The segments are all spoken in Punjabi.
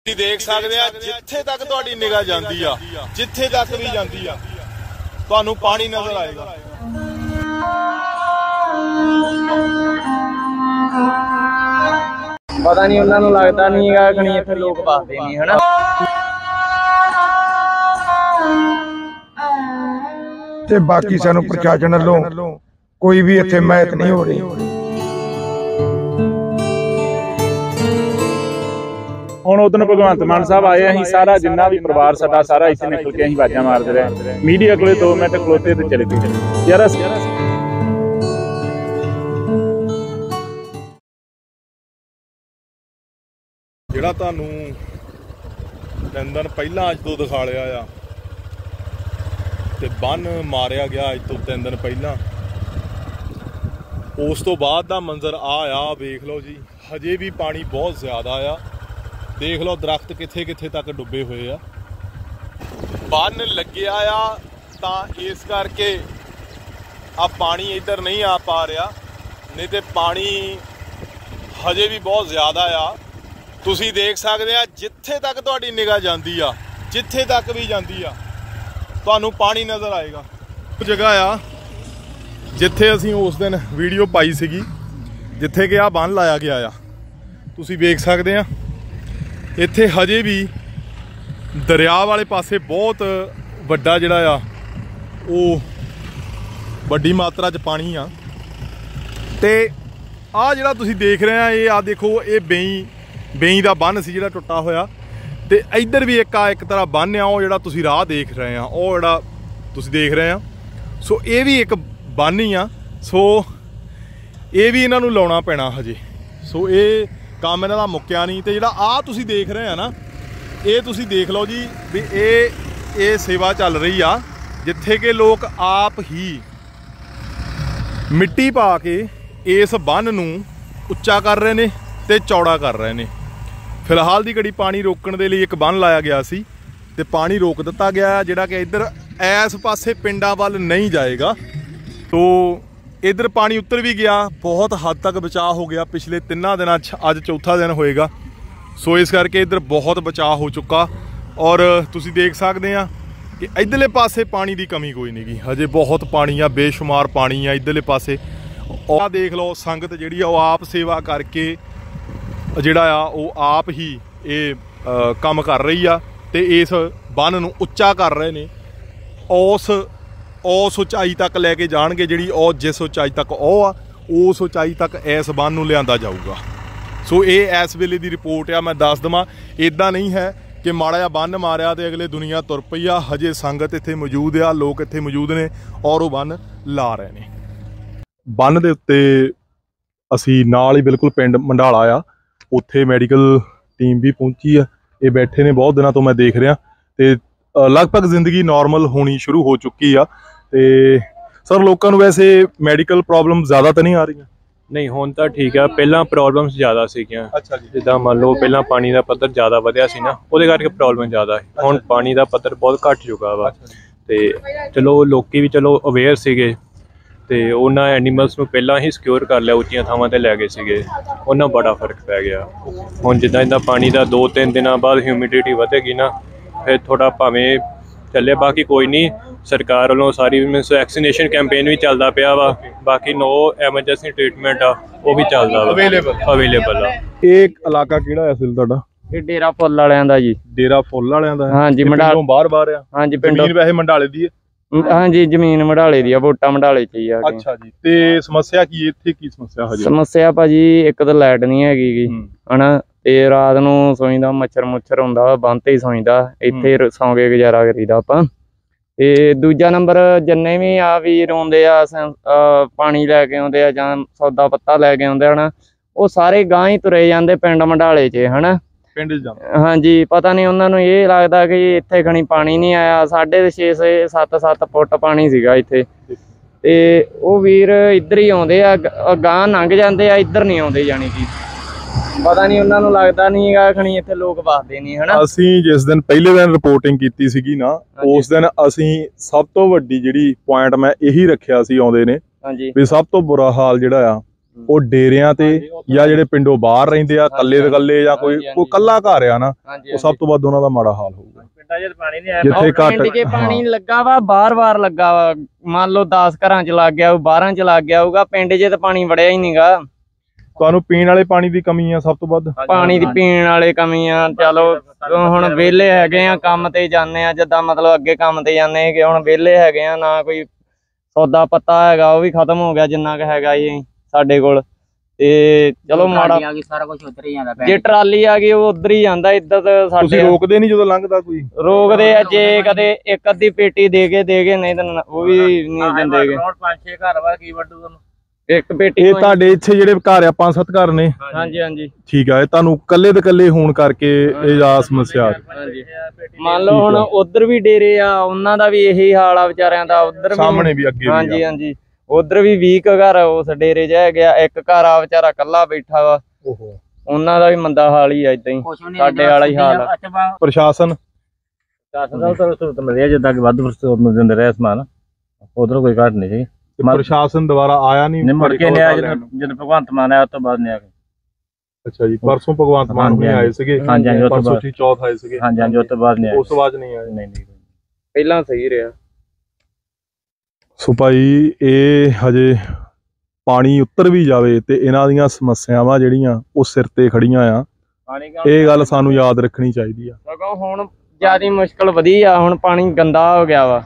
देख सकते हैं जिथे तक तुहाडी निगाह जाती आ, जिथे तक भी जाती आ, तुहानू पानी नजर आएगा। पता नहीं उन्होंने लगता नहीं है कि इतने लोग बसते नहीं है ना। ते बाकी सानू प्रशासन वालों कोई भी इत्थे हिमायत नहीं हो रही। ਹੁਣ ਉਦੋਂ ਭਗਵੰਤ ਮਾਨ ਸਾਹਿਬ ਆਏ, ਅਸੀਂ ਸਾਰਾ ਜਿੰਨਾ ਵੀ ਪਰਿਵਾਰ ਸਾਡਾ ਸਾਰਾ ਇੱਥੇ ਨਿਕਲ ਕੇ ਅਸੀਂ ਆਵਾਜ਼ਾਂ ਮਾਰਦੇ ਰਹੇ। ਮੀਡੀਆ ਕੋਲੇ 2 ਮਿੰਟ ਖਲੋਤੇ ਤੇ ਚਲੇ ਗਏ ਯਾਰ। ਜਿਹੜਾ ਤੁਹਾਨੂੰ 3 ਦਿਨ ਪਹਿਲਾਂ ਅੱਜ ਤੋਂ ਦਿਖਾ ਲਿਆ ਆ ਤੇ ਬੰਨ ਮਾਰਿਆ ਗਿਆ ਅੱਜ ਤੋਂ 3 ਦਿਨ ਪਹਿਲਾਂ, ਉਸ ਤੋਂ ਬਾਅਦ ਦਾ ਮੰਜ਼ਰ ਆ ਵੇਖ ਲਓ ਜੀ। ਹਜੇ ਵੀ ਪਾਣੀ ਬਹੁਤ ਜ਼ਿਆਦਾ ਆ, देख लो दरख्त किथे किथे तक डुबे हुए आ। बन लग्या आ तां इस करके अब पानी इधर नहीं आ पा रहा, नहीं तो पानी हजे भी बहुत ज़्यादा आ। तुसी देख सकते आ जिथे तक तुहाडी निगाह जाती आ, जिथे तक भी जाती आ, तुहानू पानी नज़र आएगा। जगह आ जिथे असीं उस दिन वीडियो पाई सीगी, जिथे कि आ बन लाया गया आ, तुसी देख सकते आ। ਇੱਥੇ ਹਜੇ ਵੀ ਦਰਿਆ ਵਾਲੇ ਪਾਸੇ ਬਹੁਤ ਵੱਡਾ ਜਿਹੜਾ ਆ ਉਹ ਵੱਡੀ ਮਾਤਰਾ 'ਚ ਪਾਣੀ ਆ। ਤੇ ਆਹ ਜਿਹੜਾ ਤੁਸੀਂ ਦੇਖ ਰਹੇ ਆ ਇਹ ਆ ਦੇਖੋ, ਇਹ ਬੇਈ ਦਾ ਬੰਨ ਸੀ ਜਿਹੜਾ ਟੁੱਟਾ ਹੋਇਆ। ਤੇ ਇੱਧਰ ਵੀ ਇੱਕ ਤਰ੍ਹਾਂ ਬੰਨ ਆ, ਉਹ ਜਿਹੜਾ ਤੁਸੀਂ ਰਾਹ ਦੇਖ ਰਹੇ ਆ, ਉਹ ਜਿਹੜਾ ਤੁਸੀਂ ਦੇਖ ਰਹੇ ਆ, ਸੋ ਇਹ ਵੀ ਇੱਕ ਬੰਨ ਹੀ ਆ। ਸੋ ਇਹ ਵੀ ਇਹਨਾਂ ਨੂੰ ਲਾਉਣਾ ਪੈਣਾ ਹਜੇ। ਸੋ ਇਹ काम इन्हां दा मुक्या नहीं। तो जिहड़ा आ तुसीं देख रहे हैं ना, ये तुसीं देख लो जी भी ये सेवा चल रही आ जिथे कि लोग आप ही मिट्टी पा के इस बन नूं उच्चा कर रहे ने ते चौड़ा कर रहे ने। फिलहाल दी घड़ी पानी रोकण दे लई एक बन लाया गया सी ते पानी रोक दिता गया जिहड़ा कि इधर इस पासे पिंडां वल नहीं जाएगा। तो इधर पानी उतर भी गया, बहुत हद तक बचाव हो गया। पिछले 3 दिन अज चौथा दिन होएगा, सो इस करके इधर बहुत बचाव हो चुका। और तुसी देख सकते हैं कि इधरले पासे पानी की कमी कोई नहीं गी, हजे बहुत पानी आ, बेशुमार पानी आ इधरले पासे। और देख लो संगत जिहड़ी आ आप सेवा करके जिहड़ा आ वो आप ही ये काम कर रही आ ते इस बन नूं उच्चा कर रहे ने। उस उचाई तक लैके जाएंगे जी, जिस उचाई तक उस उचाई तक इस बन नूं लिआंदा जाऊगा। सो ये इस वेले की रिपोर्ट आ। मैं दस देवां इदां नहीं है कि माड़ा जिहा बन मारिया तो अगले दुनिया तुर पई आ। हजे संगत इत्थे मौजूद आ, लोग इत्थे मौजूद ने और वो बन ला रहे ने। बन दे उत्ते असीं नाल ही बिल्कुल पिंड मंडाला आ, उत्थे मैडिकल टीम भी पहुंची आ। ये बैठे ने बहुत दिनों तो मैं देख रहा, तो लगभग जिंदगी नॉर्मल होनी शुरू हो चुकी आ। ਤੇ ਸਰ ਲੋਕਾਂ ਨੂੰ ਵੈਸੇ ਮੈਡੀਕਲ ਪ੍ਰੋਬਲਮ ਜ਼ਿਆਦਾ ਤਾਂ ਨਹੀਂ ਆ ਰਹੀਆਂ? ਨਹੀਂ ਹੁਣ ਤਾਂ ਠੀਕ ਆ, ਪਹਿਲਾਂ ਪ੍ਰੋਬਲਮਸ ਜ਼ਿਆਦਾ ਸੀਗੀਆਂ। ਅੱਛਾ ਜੀ। ਜਿੱਦਾਂ ਮੰਨ ਲਓ ਪਹਿਲਾਂ ਪਾਣੀ ਦਾ ਪੱਧਰ ਜ਼ਿਆਦਾ ਵਧਿਆ ਸੀ ਨਾ, ਉਹਦੇ ਕਰਕੇ ਪ੍ਰੋਬਲਮ ਜ਼ਿਆਦਾ ਹੈ। ਹੁਣ ਪਾਣੀ ਦਾ ਪੱਧਰ ਬਹੁਤ ਘੱਟ ਚੁੱਕਾ ਵਾ। ਤੇ ਚਲੋ ਲੋਕੀ ਵੀ ਚਲੋ ਅਵੇਅਰ ਸੀਗੇ ਤੇ ਉਹਨਾਂ ਐਨੀਮਲਸ ਨੂੰ ਪਹਿਲਾਂ ਹੀ ਸਿਕਿਉਰ ਕਰ ਲਿਆ, ਉੱਚੀਆਂ ਥਾਵਾਂ ਤੇ ਲੈ ਗਏ ਸੀਗੇ, ਉਹਨਾਂ ਬੜਾ ਫਰਕ ਪੈ ਗਿਆ। ਹੁਣ ਜਿੱਦਾਂ ਪਾਣੀ ਦਾ 2-3 ਦਿਨਾਂ ਬਾਅਦ ਹਿਊਮਿਡਿਟੀ ਵਧੇਗੀ ਨਾ, ਫਿਰ ਥੋੜਾ ਭਾਵੇਂ ਚੱਲੇ। ਬਾਕੀ ਕੋਈ ਨਹੀਂ, ਸਰਕਾਰ ਵੱਲੋਂ ਸਾਰੀ ਮੀਨਸ ਵੈਕਸੀਨੇਸ਼ਨ ਕੈਂਪੇਨ ਵੀ ਚੱਲਦਾ ਪਿਆ ਵਾ। ਬਾਕੀ ਨੋ ਐਮਰਜੈਂਸੀ ਟ੍ਰੀਟਮੈਂਟ ਆ ਉਹ ਵੀ ਚੱਲਦਾ ਵਾ, ਅਵੇਲੇਬਲ ਆ। ਇਹ ਇਲਾਕਾ ਕਿਹੜਾ ਹੈ ਅਸਲ ਤੁਹਾਡਾ? ਇਹ ਡੇਰਾ ਫੁੱਲ ਵਾਲਿਆਂ ਦਾ ਜੀ। ਡੇਰਾ ਫੁੱਲ ਵਾਲਿਆਂ ਦਾ? ਹਾਂਜੀ, ਮੰਡਾਲੇ ਬਾਹਰ ਆ। ਹਾਂਜੀ, ਪਿੰਡੋਂ ਵੈਸੇ ਮੰਡਾਲੇ ਦੀ ਹੈ? ਹਾਂਜੀ, ਜ਼ਮੀਨ ਮੰਡਾਲੇ ਦੀ ਆ, ਵੋਟਾਂ ਮੰਡਾਲੇ ਚ ਹੀ ਆ। ਅੱਛਾ ਜੀ। ਤੇ ਸਮੱਸਿਆ ਕੀ ਇੱਥੇ, ਕੀ ਸਮੱਸਿਆ ਹਜੇ? ਸਮੱਸਿਆ ਭਾਜੀ ਇੱਕ ਤਾਂ ਲਾਈਟ ਨਹੀਂ ਹੈਗੀ ਗੀ ਹਨਾ, ਤੇ ਰਾਤ ਨੂੰ ਸੌਂਦਾ ਮੱਛਰ ਮੁੱਛਰ ਹੁੰਦਾ, ਬੰਨ ਤੇ ਹੀ ਸੌਂਦਾ, ਇੱਥੇ ਸੌਂ ਕੇ ਗੁਜ਼ਾਰਾ ਕਰੀਦਾ ਆਪਾਂ। ਤੇ ਦੂਜਾ ਨੰਬਰ ਜਿੰਨੇ ਵੀ ਆ ਵੀਰ ਆਉਂਦੇ ਆ ਪਾਣੀ ਲੈ ਕੇ ਆਉਂਦੇ ਆ ਜਾਂ ਸੌਦਾ ਪੱਤਾ ਲੈ ਕੇ ਆਉਂਦੇ ਹਨ, ਉਹ ਸਾਰੇ ਗਾਂ ਹੀ ਤੁਰੇ ਜਾਂਦੇ ਪਿੰਡ ਮੰਡਾਲੇ 'ਚ ਹਨਾ, ਪਿੰਡ ਹਾਂਜੀ। ਪਤਾ ਨਹੀਂ ਉਹਨਾਂ ਨੂੰ ਇਹ ਲੱਗਦਾ ਕਿ ਇੱਥੇ ਖਣੀ ਪਾਣੀ ਨਹੀਂ ਆਇਆ। 6.5-7 ਫੁੱਟ ਪਾਣੀ ਸੀਗਾ ਇੱਥੇ, ਤੇ ਉਹ ਵੀਰ ਇੱਧਰ ਹੀ ਆਉਂਦੇ ਆ, ਗਾਂ ਲੰਘ ਜਾਂਦੇ ਆ, ਇੱਧਰ ਨਹੀਂ ਆਉਂਦੇ। ਜਾਣੀ ਕਿ ਪਤਾ ਨਹੀਂ ਉਹਨਾਂ ਨੂੰ ਲੱਗਦਾ ਨਹੀਂ ਹੈਗਾ ਖਣੀ ਇੱਥੇ ਲੋਕ ਵਸਦੇ ਨਹੀਂ ਹਨਾ। ਅਸੀਂ ਜਿਸ ਦਿਨ ਪਹਿਲੇ ਦਿਨ ਰਿਪੋਰਟਿੰਗ ਕੀਤੀ ਸੀਗੀ ਨਾ, ਉਸ ਦਿਨ ਅਸੀਂ ਸਭ ਤੋਂ ਵੱਡੀ ਜਿਹੜੀ ਪੁਆਇੰਟ ਮੈਂ ਇਹੀ ਰੱਖਿਆ ਸੀ ਆਉਂਦੇ ਨੇ ਵੀ ਸਭ ਤੋਂ ਬੁਰਾ ਹਾਲ ਜਿਹੜਾ ਆ ਉਹ ਡੇਰਿਆਂ ਤੇ ਜਾਂ ਜਿਹੜੇ ਪਿੰਡੋਂ ਬਾਹਰ ਰਹਿੰਦੇ ਆ ਕੱਲੇ ਦੇ ਕੱਲੇ ਜਾਂ ਕੋਈ ਕੱਲਾ ਘਰ ਆ ਨਾ, ਉਹ ਸਭ ਤੋਂ ਵੱਧ ਉਹਨਾਂ ਦਾ ਮਾੜਾ ਹਾਲ ਹੋਊਗਾ। ਪਿੰਡਾਂ 'ਚ ਪਾਣੀ ਨਹੀਂ ਆਇਆ, ਜਿੱਥੇ ਪਿੰਡ 'ਚ ਪਾਣੀ ਲੱਗਾ ਵਾ ਬਾਰ-ਬਾਰ ਲੱਗਾ ਵਾ, ਮੰਨ ਲਓ 10 ਘਰਾਂ 'ਚ ਲੱਗ ਗਿਆ, 12 'ਚ ਲੱਗ ਗਿਆ ਹੋਊਗਾ, ਪਿੰਡ 'ਚ ਤਾਂ ਪਾਣੀ ਵੜਿਆ ਹੀ ਨਹੀਂਗਾ। ਤੁਹਾਨੂੰ ਪੀਣ ਵਾਲੇ ਪਾਣੀ ਦੀ ਕਮੀ ਆ ਸਭ ਤੋਂ ਵੱਧ, ਪਾਣੀ ਦੀ ਪੀਣ ਵਾਲੇ ਕਮੀ ਆ। ਚਲੋ ਹੁਣ ਵਿਹਲੇ ਹੈਗੇ ਆ, ਕੰਮ ਤੇ ਜਾਂਦੇ ਆ, ਜਿੱਦਾਂ ਮਤਲਬ ਅੱਗੇ ਕੰਮ ਤੇ ਜਾਂਦੇ ਕਿ ਹੁਣ ਵਿਹਲੇ ਹੈਗੇ ਆ, ਨਾ ਕੋਈ ਸੌਦਾ ਪੱਤਾ ਹੈਗਾ, ਉਹ ਵੀ ਖਤਮ ਹੋ ਗਿਆ ਜਿੰਨਾ ਕੁ ਹੈਗਾ ਜੀ ਸਾਡੇ ਕੋਲ। ਤੇ ਚਲੋ ਮਾੜਾ ਸਾਰਾ ਕੁਝ ਉਧਰ ਹੀ ਜਾਂਦਾ, ਜੇ ਟਰਾਲੀ ਆ ਗਈ ਉਹ ਉਧਰ ਹੀ ਜਾਂਦਾ, ਇੱਧਰ ਤਾਂ ਤੁਸੀਂ ਸਾਡੇ ਰੋਕਦੇ ਨਹੀਂ ਜਦੋਂ ਲੰਘਦਾ ਕੋਈ? ਰੋਕਦੇ ਆ, ਜੇ ਕਦੇ ਇੱਕ ਅੱਧੀ ਪੇਟੀ ਦੇ ਕੇ ਨਹੀਂ ਤਾਂ ਉਹ ਵੀ ਨਹੀਂ ਦਿੰਦੇ। 5-6 ਘਰ ਵਾ ਕੀ ਵੱਡੂ ਤੁਹਾਨੂੰ ਇੱਕ ਪੇਟੀ। ਇਹ ਤੁਹਾਡੇ ਇੱਥੇ ਜਿਹੜੇ ਘਰ ਆ 5-7 ਘਰ ਨੇ? ਹਾਂਜੀ ਹਾਂਜੀ ਠੀਕ ਆ। ਇਹ ਤੁਹਾਨੂੰ ਕੱਲੇ ਦੇ ਕੱਲੇ ਹੋਣ ਕਰਕੇ ਇਹ ਆ ਸਮੱਸਿਆ। ਹਾਂਜੀ ਮੰਨ ਲਓ ਹੁਣ ਉਧਰ ਵੀ ਡੇਰੇ ਆ, ਉਹਨਾਂ ਦਾ ਵੀ ਇਹੀ ਹਾਲ ਆ ਵਿਚਾਰਿਆਂ ਦਾ। ਉਧਰ ਸਾਹਮਣੇ ਵੀ ਅੱਗੇ ਹਾਂਜੀ ਹਾਂਜੀ ਉਧਰ ਵੀ 20 ਘਰ ਉਸ ਡੇਰੇ 'ਚ ਹੈਗੇ ਆ, ਇੱਕ ਘਰ ਆ ਵਿਚਾਰਾ ਕੱਲਾ ਬੈਠਾ ਵਾ, ਉਹਨਾਂ ਦਾ ਵੀ ਮੰਦਾ ਹਾਲ ਹੀ ਆ। ਏਦਾਂ ਹੀ ਸਾਡੇ ਵਾਲਾ ਹੀ ਹਾਲ ਆ। ਪ੍ਰਸ਼ਾਸਨ ਸਹੂਲਤ ਮਿਲੀ ਹੈ, ਜਿੱਦਾਂ ਕਿ ਵੱਧ ਦਿੰਦੇ ਰਹੇ ਸਮਾਨ, ਉਧਰੋਂ ਕੋਈ ਘਾਟ ਨਹੀਂ ਸੀ। ਪ੍ਰਸ਼ਾਸਨ ਦੁਬਾਰਾ ਆਇਆ ਨਹੀਂ? ਮੁੜ ਕੇ ਨਹੀਂ ਆਇਆ, ਜਦੋਂ ਭਗਵੰਤ ਮਾਨ ਆਇਆ ਉਸ ਤੋਂ ਬਾਅਦ ਨਹੀਂ ਆ। ਅੱਛਾ ਜੀ, ਪਰਸੋਂ ਭਗਵੰਤ ਮਾਨ ਹੁਣੇ ਆਏ ਸੀਗੇ? ਹਾਂਜੀ ਹਾਂਜੀ, ਪਰਸੋਂ ਚੌਥ ਆਏ ਸੀਗੇ? ਹਾਂਜੀ ਹਾਂਜੀ, ਉਸ ਤੋਂ ਬਾਅਦ ਨਹੀਂ ਆਏ। ਉਸ ਤੋਂ ਬਾਅਦ ਨਹੀਂ ਆਏ? ਨਹੀਂ ਪਹਿਲਾਂ ਸਹੀ ਰਿਹਾ। ਸੋ ਭਾਈ ਇਹ ਹਜੇ ਪਾਣੀ ਉੱਤਰ ਵੀ ਜਾਵੇ ਤੇ ਇਹਨਾਂ ਦੀਆਂ ਸਮੱਸਿਆਵਾਂ ਜਿਹੜੀਆਂ ਉਹ ਸਿਰ ਤੇ ਖੜੀਆਂ ਆ। ਇਹ ਗੱਲ ਸਾਨੂੰ ਯਾਦ ਰੱਖਣੀ ਚਾਹੀਦੀ ਆ। ਸਗੋਂ ਹੁਣ ਜਿਆਦਾ ਮੁਸ਼ਕਲ ਵਧੀ ਆ, ਹੁਣ ਪਾਣੀ ਗੰਦਾ ਹੋ ਗਿਆ ਵਾ।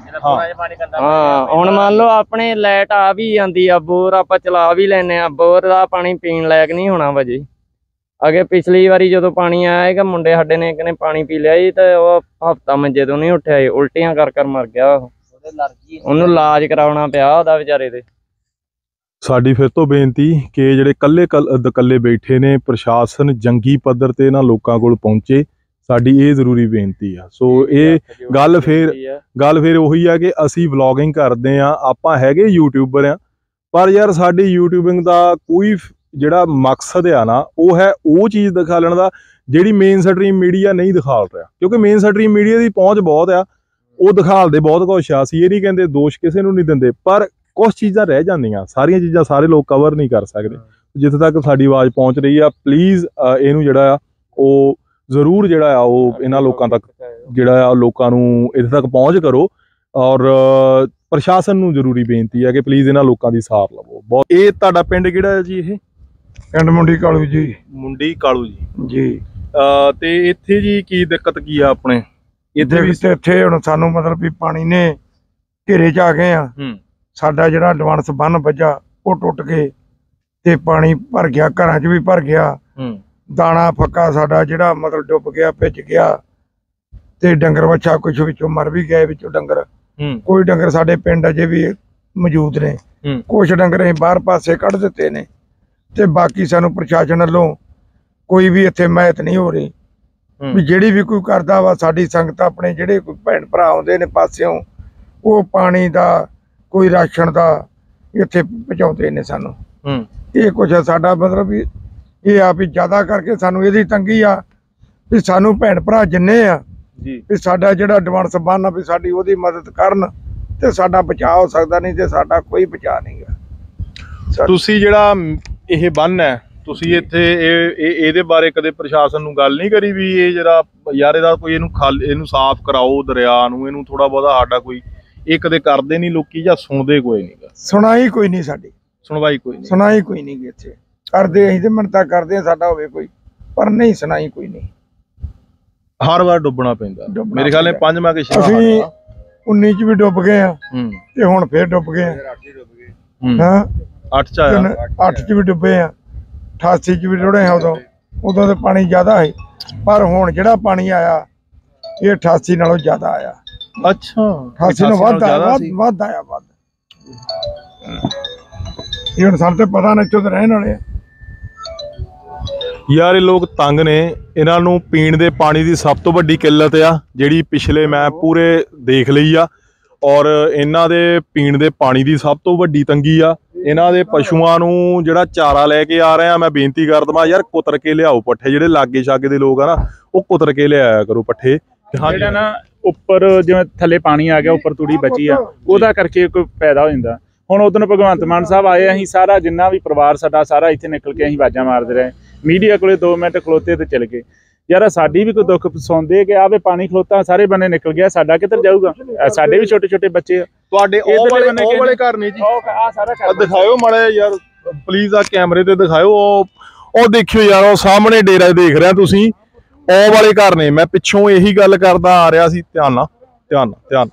ਹਾਂ ਹੁਣ ਮੰਨ ਲਓ ਆਪਣੇ ਲਾਈਟ ਆ ਵੀ ਜਾਂਦੀ ਆ, ਬੋਰ ਆਪਾਂ ਚਲਾ ਵੀ ਲੈਨੇ ਆ, ਬੋਰ ਦਾ ਪਾਣੀ ਪੀਣ ਲਾਇਕ ਨਹੀਂ ਹੋਣਾ ਵਾ ਜੀ। ਅੱਗੇ ਪਿਛਲੀ ਵਾਰੀ ਜਦੋਂ ਪਾਣੀ ਆਇਆ ਹੈਗਾ, ਮੁੰਡੇ ਸਾਡੇ ਨੇ ਕਹਿੰਦੇ ਪਾਣੀ ਪੀ ਲਿਆ ਜੀ, ਤੇ ਉਹ ਹਫਤਾ ਮੰਜੇ ਤੋਂ ਨਹੀਂ ਉੱਠਿਆ, ਉਲਟੀਆਂ ਕਰ ਮਰ ਗਿਆ। ਉਹਨੂੰ ਇਲਾਜ ਕਰਾਉਣਾ ਪਿਆ ਉਹਦਾ ਵਿਚਾਰੇ ਦੇ। ਸਾਡੀ ਫਿਰ ਤੋਂ ਬੇਨਤੀ ਕਿ ਜਿਹੜੇ ਕੱਲੇ ਬੈਠੇ ਨੇ, ਪ੍ਰਸ਼ਾਸਨ ਜੰਗੀ ਪੱਧਰ ਤੇ ਇਹਨਾਂ ਲੋਕਾਂ ਕੋਲ ਪਹੁੰਚੇ, ਸਾਡੀ ਇਹ ਜ਼ਰੂਰੀ ਬੇਨਤੀ ਆ। ਸੋ ਇਹ ਗੱਲ ਫਿਰ ਉਹੀ ਆ ਕਿ ਅਸੀਂ ਵਲੌਗਿੰਗ ਕਰਦੇ ਆ, ਆਪਾਂ ਹੈਗੇ ਯੂਟਿਊਬਰ ਆ, ਪਰ ਯਾਰ ਸਾਡੀ ਯੂਟਿਊਬਿੰਗ ਦਾ ਕੋਈ ਜਿਹੜਾ ਮਕਸਦ ਆ ਨਾ, ਉਹ ਹੈ ਉਹ ਚੀਜ਼ ਦਿਖਾਉਣ ਦਾ ਜਿਹੜੀ ਮੇਨ ਸਟਰੀਮ ਮੀਡੀਆ ਨਹੀਂ ਦਿਖਾਲ ਰਿਹਾ। ਕਿਉਂਕਿ ਮੇਨ ਸਟਰੀਮ ਮੀਡੀਆ ਦੀ ਪਹੁੰਚ ਬਹੁਤ ਆ, ਉਹ ਦਿਖਾਲਦੇ ਬਹੁਤ ਕੁਛ ਆ। ਅਸੀਂ ਇਹ ਨਹੀਂ ਕਹਿੰਦੇ ਦੋਸ਼ ਕਿਸੇ ਨੂੰ ਨਹੀਂ ਦਿੰਦੇ, ਪਰ ਕੁਛ ਚੀਜ਼ਾਂ ਰਹਿ ਜਾਂਦੀਆਂ, ਸਾਰੀਆਂ ਚੀਜ਼ਾਂ ਸਾਰੇ ਲੋਕ ਕਵਰ ਨਹੀਂ ਕਰ ਸਕਦੇ। ਜਿੱਥੇ ਤੱਕ ਸਾਡੀ ਆਵਾਜ਼ ਪਹੁੰਚ ਰਹੀ ਆ, ਪਲੀਜ਼ ਇਹਨੂੰ ਜਿਹੜਾ ਆ ਉਹ ਜ਼ਰੂਰ ਜਿਹੜਾ ਆ ਉਹ ਇਹਨਾਂ ਲੋਕਾਂ ਤੱਕ ਜਿਹੜਾ ਆ ਲੋਕਾਂ ਨੂੰ ਇੱਥੇ ਤੱਕ ਪਹੁੰਚ ਕਰੋ। ਔਰ ਪ੍ਰਸ਼ਾਸਨ ਨੂੰ ਜ਼ਰੂਰੀ ਬੇਨਤੀ ਹੈ ਕਿ ਪਲੀਜ਼ ਇਹਨਾਂ ਲੋਕਾਂ ਦੀ ਸਾਰ ਲਵੋ। ਬਹੁਤ। ਇਹ ਤੁਹਾਡਾ ਪਿੰਡ ਕਿਹੜਾ ਹੈ ਜੀ? ਇਹ ਪਿੰਡ ਮੁੰਡੀ ਕਾਲੂ ਜੀ। ਮੁੰਡੀ ਕਾਲੂ ਜੀ ਜੀ। ਤੇ ਇੱਥੇ ਜੀ ਕੀ ਦਿੱਕਤ ਕੀ ਆ ਆਪਣੇ ਇੱਥੇ ਹੁਣ ਸਾਨੂੰ ਮਤਲਬ ਵੀ ਪਾਣੀ ਨੇ ਘੇਰੇ 'ਚ ਆ ਗਏ ਆ। ਸਾਡਾ ਜਿਹੜਾ ਐਡਵਾਂਸ ਬੰਨ ਵੱਜਾ ਉਹ ਟੁੱਟ ਕੇ ਤੇ ਪਾਣੀ ਭਰ ਗਿਆ, ਘਰਾਂ 'ਚ ਵੀ ਭਰ ਗਿਆ। ਦਾਣਾ ਫੱਕਾ ਸਾਡਾ ਜਿਹੜਾ ਮਤਲਬ ਡੁੱਬ ਗਿਆ, ਭਿੱਜ ਗਿਆ, ਤੇ ਡੰਗਰ ਵੱਛਾ ਕੁਛ ਵਿੱਚੋਂ ਮਰ ਵੀ ਗਏ, ਵਿੱਚੋਂ ਡੰਗਰ। ਕੋਈ ਡੰਗਰ ਸਾਡੇ ਪਿੰਡ ਅਜੇ ਵੀ ਮੌਜੂਦ ਨੇ, ਕੁਛ ਡੰਗਰ ਅਸੀਂ ਬਾਹਰ ਪਾਸੇ ਕੱਢ ਦਿੱਤੇ ਨੇ, ਤੇ ਬਾਕੀ ਸਾਨੂੰ ਪ੍ਰਸ਼ਾਸਨ ਵੱਲੋਂ ਕੋਈ ਵੀ ਇੱਥੇ ਮਦਦ ਨਹੀਂ ਹੋ ਰਹੀ। ਵੀ ਜਿਹੜੀ ਵੀ ਕੋਈ ਕਰਦਾ ਵਾ, ਸਾਡੀ ਸੰਗਤ ਆਪਣੇ ਜਿਹੜੇ ਕੋਈ ਭੈਣ ਭਰਾ ਆਉਂਦੇ ਨੇ ਪਾਸਿਓਂ, ਉਹ ਪਾਣੀ ਦਾ ਕੋਈ ਰਾਸ਼ਨ ਦਾ ਇੱਥੇ ਪਹੁੰਚਾਉਂਦੇ ਨੇ ਸਾਨੂੰ। ਇਹ ਕੁਛ ਸਾਡਾ ਮਤਲਬ ਵੀ ਇਹ ਆ ਵੀ ਜ਼ਿਆਦਾ ਕਰਕੇ ਸਾਨੂੰ ਇਹਦੀ ਤੰਗੀ ਆ ਵੀ ਸਾਨੂੰ ਭੈਣ ਭਰਾ ਜਿੰਨੇ ਆ ਵੀ ਸਾਡਾ ਜਿਹੜਾ ਐਡਵਾਂਸ ਬੰਨ ਆ ਵੀ ਸਾਡੀ ਉਹਦੀ ਮਦਦ ਕਰਨ ਤੇ ਸਾਡਾ ਬਚਾਅ ਹੋ ਸਕਦਾ, ਨਹੀਂ ਤੇ ਸਾਡਾ ਕੋਈ ਬਚਾਅ ਨਹੀਂ ਗਾ। ਤੁਸੀਂ ਜਿਹੜਾ ਇਹ ਬੰਨ ਹੈ, ਤੁਸੀਂ ਇੱਥੇ ਇਹਦੇ ਬਾਰੇ ਕਦੇ ਪ੍ਰਸ਼ਾਸਨ ਨੂੰ ਗੱਲ ਨਹੀਂ ਕਰੀ ਵੀ ਇਹ ਜਿਹੜਾ ਯਾਰ ਇਹਦਾ ਕੋਈ ਇਹਨੂੰ ਸਾਫ਼ ਕਰਾਓ ਦਰਿਆ ਨੂੰ, ਇਹਨੂੰ ਥੋੜਾ ਬਹੁਤਾ ਸਾਡਾ ਕੋਈ, ਇਹ ਕਦੇ ਕਰਦੇ ਨਹੀਂ ਲੋਕੀ ਜਾਂ ਸੁਣਦੇ ਕੋਈ ਨਹੀਂ? ਸੁਣਾਈ ਕੋਈ ਨਹੀਂ, ਸਾਡੀ ਸੁਣਵਾਈ ਕੋਈ ਨਹੀਂ, ਸੁਣਾਈ ਕੋਈ ਨਹੀਂ। ਇੱਥੇ ਕਰਦੇ ਅਸੀਂ ਤੇ ਮਿੰਨਤਾਂ ਕਰਦੇ ਆ ਸਾਡਾ ਹੋਵੇ ਕੋਈ, ਪਰ ਨਹੀਂ ਸੁਣਾਈ ਕੋਈ ਨਹੀਂ। ਹਰ ਵਾਰ ਡੁੱਬਣਾ ਪੈਂਦਾ ਮੇਰੇ ਖਿਆਲ ਨਾਲ। ਪੰਜਵਾਂ ਕਿ ਛੇਵਾਂ ਅਸੀਂ 19 ਚ ਵੀ ਡੁੱਬ ਗਏ ਆ ਤੇ ਹੁਣ ਫੇਰ ਡੁੱਬ ਗਏ ਹਾਂ। 8 ਚ ਆਇਆ, 8 ਚ ਵੀ ਡੁੱਬੇ ਆ, 88 ਚ ਵੀ ਰੁੜੇ ਆ। ਉਦੋਂ ਤੇ ਪਾਣੀ ਜ਼ਿਆਦਾ ਹੈ, ਪਰ ਹੁਣ ਜਿਹੜਾ ਪਾਣੀ ਆਇਆ ਇਹ 88 ਨਾਲੋਂ ਜ਼ਿਆਦਾ ਆਇਆ। ਅੱਛਾ, 88 ਨਾਲੋਂ ਵੱਧ ਆਇਆ। ਇਹ ਹੁਣ ਸਾਨੂੰ ਤੇ ਪਤਾ ਨਹੀਂ, ਇੱਥੋਂ ਤੇ ਰਹਿਣ ਵਾਲੇ ਆ ਯਾਰ। ਇਹ ਲੋਕ ਤੰਗ ਨੇ, ਇਹਨਾਂ ਨੂੰ ਪੀਣ ਦੇ ਪਾਣੀ ਦੀ ਸਭ ਤੋਂ ਵੱਡੀ ਕਿੱਲਤ ਆ ਜਿਹੜੀ ਪਿਛਲੇ ਮੈਂ ਪੂਰੇ ਦੇਖ ਲਈ ਆ। ਔਰ ਇਹਨਾਂ ਦੇ ਪੀਣ ਦੇ ਪਾਣੀ ਦੀ ਸਭ ਤੋਂ ਵੱਡੀ ਤੰਗੀ ਆ। ਇਹਨਾਂ ਦੇ ਪਸ਼ੂਆਂ ਨੂੰ ਜਿਹੜਾ ਚਾਰਾ ਲੈ ਕੇ ਆ ਰਹੇ ਆ, ਮੈਂ ਬੇਨਤੀ ਕਰ ਦਵਾਂ ਯਾਰ ਕੁਤਰ ਕੇ ਲਿਆਓ ਪੱਠੇ। ਜਿਹੜੇ ਲਾਗੇ ਛਾਗੇ ਦੇ ਲੋਕ ਆ ਨਾ, ਉਹ ਕੁਤਰ ਕੇ ਲਿਆਇਆ ਕਰੋ ਪੱਠੇ। ਜਿਹੜਾ ਨਾ ਉੱਪਰ ਜਿਵੇਂ ਥੱਲੇ ਪਾਣੀ ਆ ਗਿਆ, ਉੱਪਰ ਤੂੜੀ ਬਚੀ ਆ, ਉਹਦਾ ਕਰਕੇ ਕੋਈ ਪੈਦਾ ਹੋ ਜਾਂਦਾ। ਹੁਣ ਉਦੋਂ ਭਗਵੰਤ ਮਾਨ ਸਾਹਿਬ ਆਏ, ਅਸੀਂ ਸਾਰਾ ਜਿੰਨਾ ਵੀ ਪਰਿਵਾਰ ਸਾਡਾ ਸਾਰਾ ਇੱਥੇ ਨਿਕਲ ਕੇ ਅਸੀਂ ਆਵਾਜ਼ਾਂ ਮਾਰਦੇ ਰਹੇ। ਮੀਡੀਆ ਕੋਲੇ 2 ਮਿੰਟ ਖਲੋਤੇ ਤੇ ਚਲੇ ਗਏ। ਯਾਰ ਸਾਡੀ ਵੀ ਕੋਈ ਦੁੱਖ ਸੁਣਦੇ ਕਿ ਆਵੇ ਪਾਣੀ ਖਲੋਤਾ ਸਾਰੇ ਬੰਨੇ ਨਿਕਲ ਗਿਆ, ਸਾਡਾ ਕਿੱਧਰ ਜਾਊਗਾ? ਸਾਡੇ ਵੀ ਛੋਟੇ ਛੋਟੇ ਬੱਚੇ ਆ। ਤੁਹਾਡੇ ਉਹ ਵਾਲੇ ਘਰ ਨੇ ਜੀ, ਆ ਸਾਰਾ ਦਿਖਾਇਓ ਮਾੜਾ ਯਾਰ ਪਲੀਜ਼, ਆ ਕੈਮਰੇ ਤੇ ਦਿਖਾਇਓ। ਉਹ ਦੇਖਿਓ ਯਾਰ, ਉਹ ਸਾਹਮਣੇ ਡੇਰਾ ਦੇਖ ਰਿਹਾ ਤੁਸੀਂ, ਉਹ ਵਾਲੇ ਘਰ ਨੇ। ਮੈਂ ਪਿੱਛੋਂ ਇਹੀ ਗੱਲ ਕਰਦਾ ਆ ਰਿਹਾ ਸੀ, ਧਿਆਨ ਨਾਲ।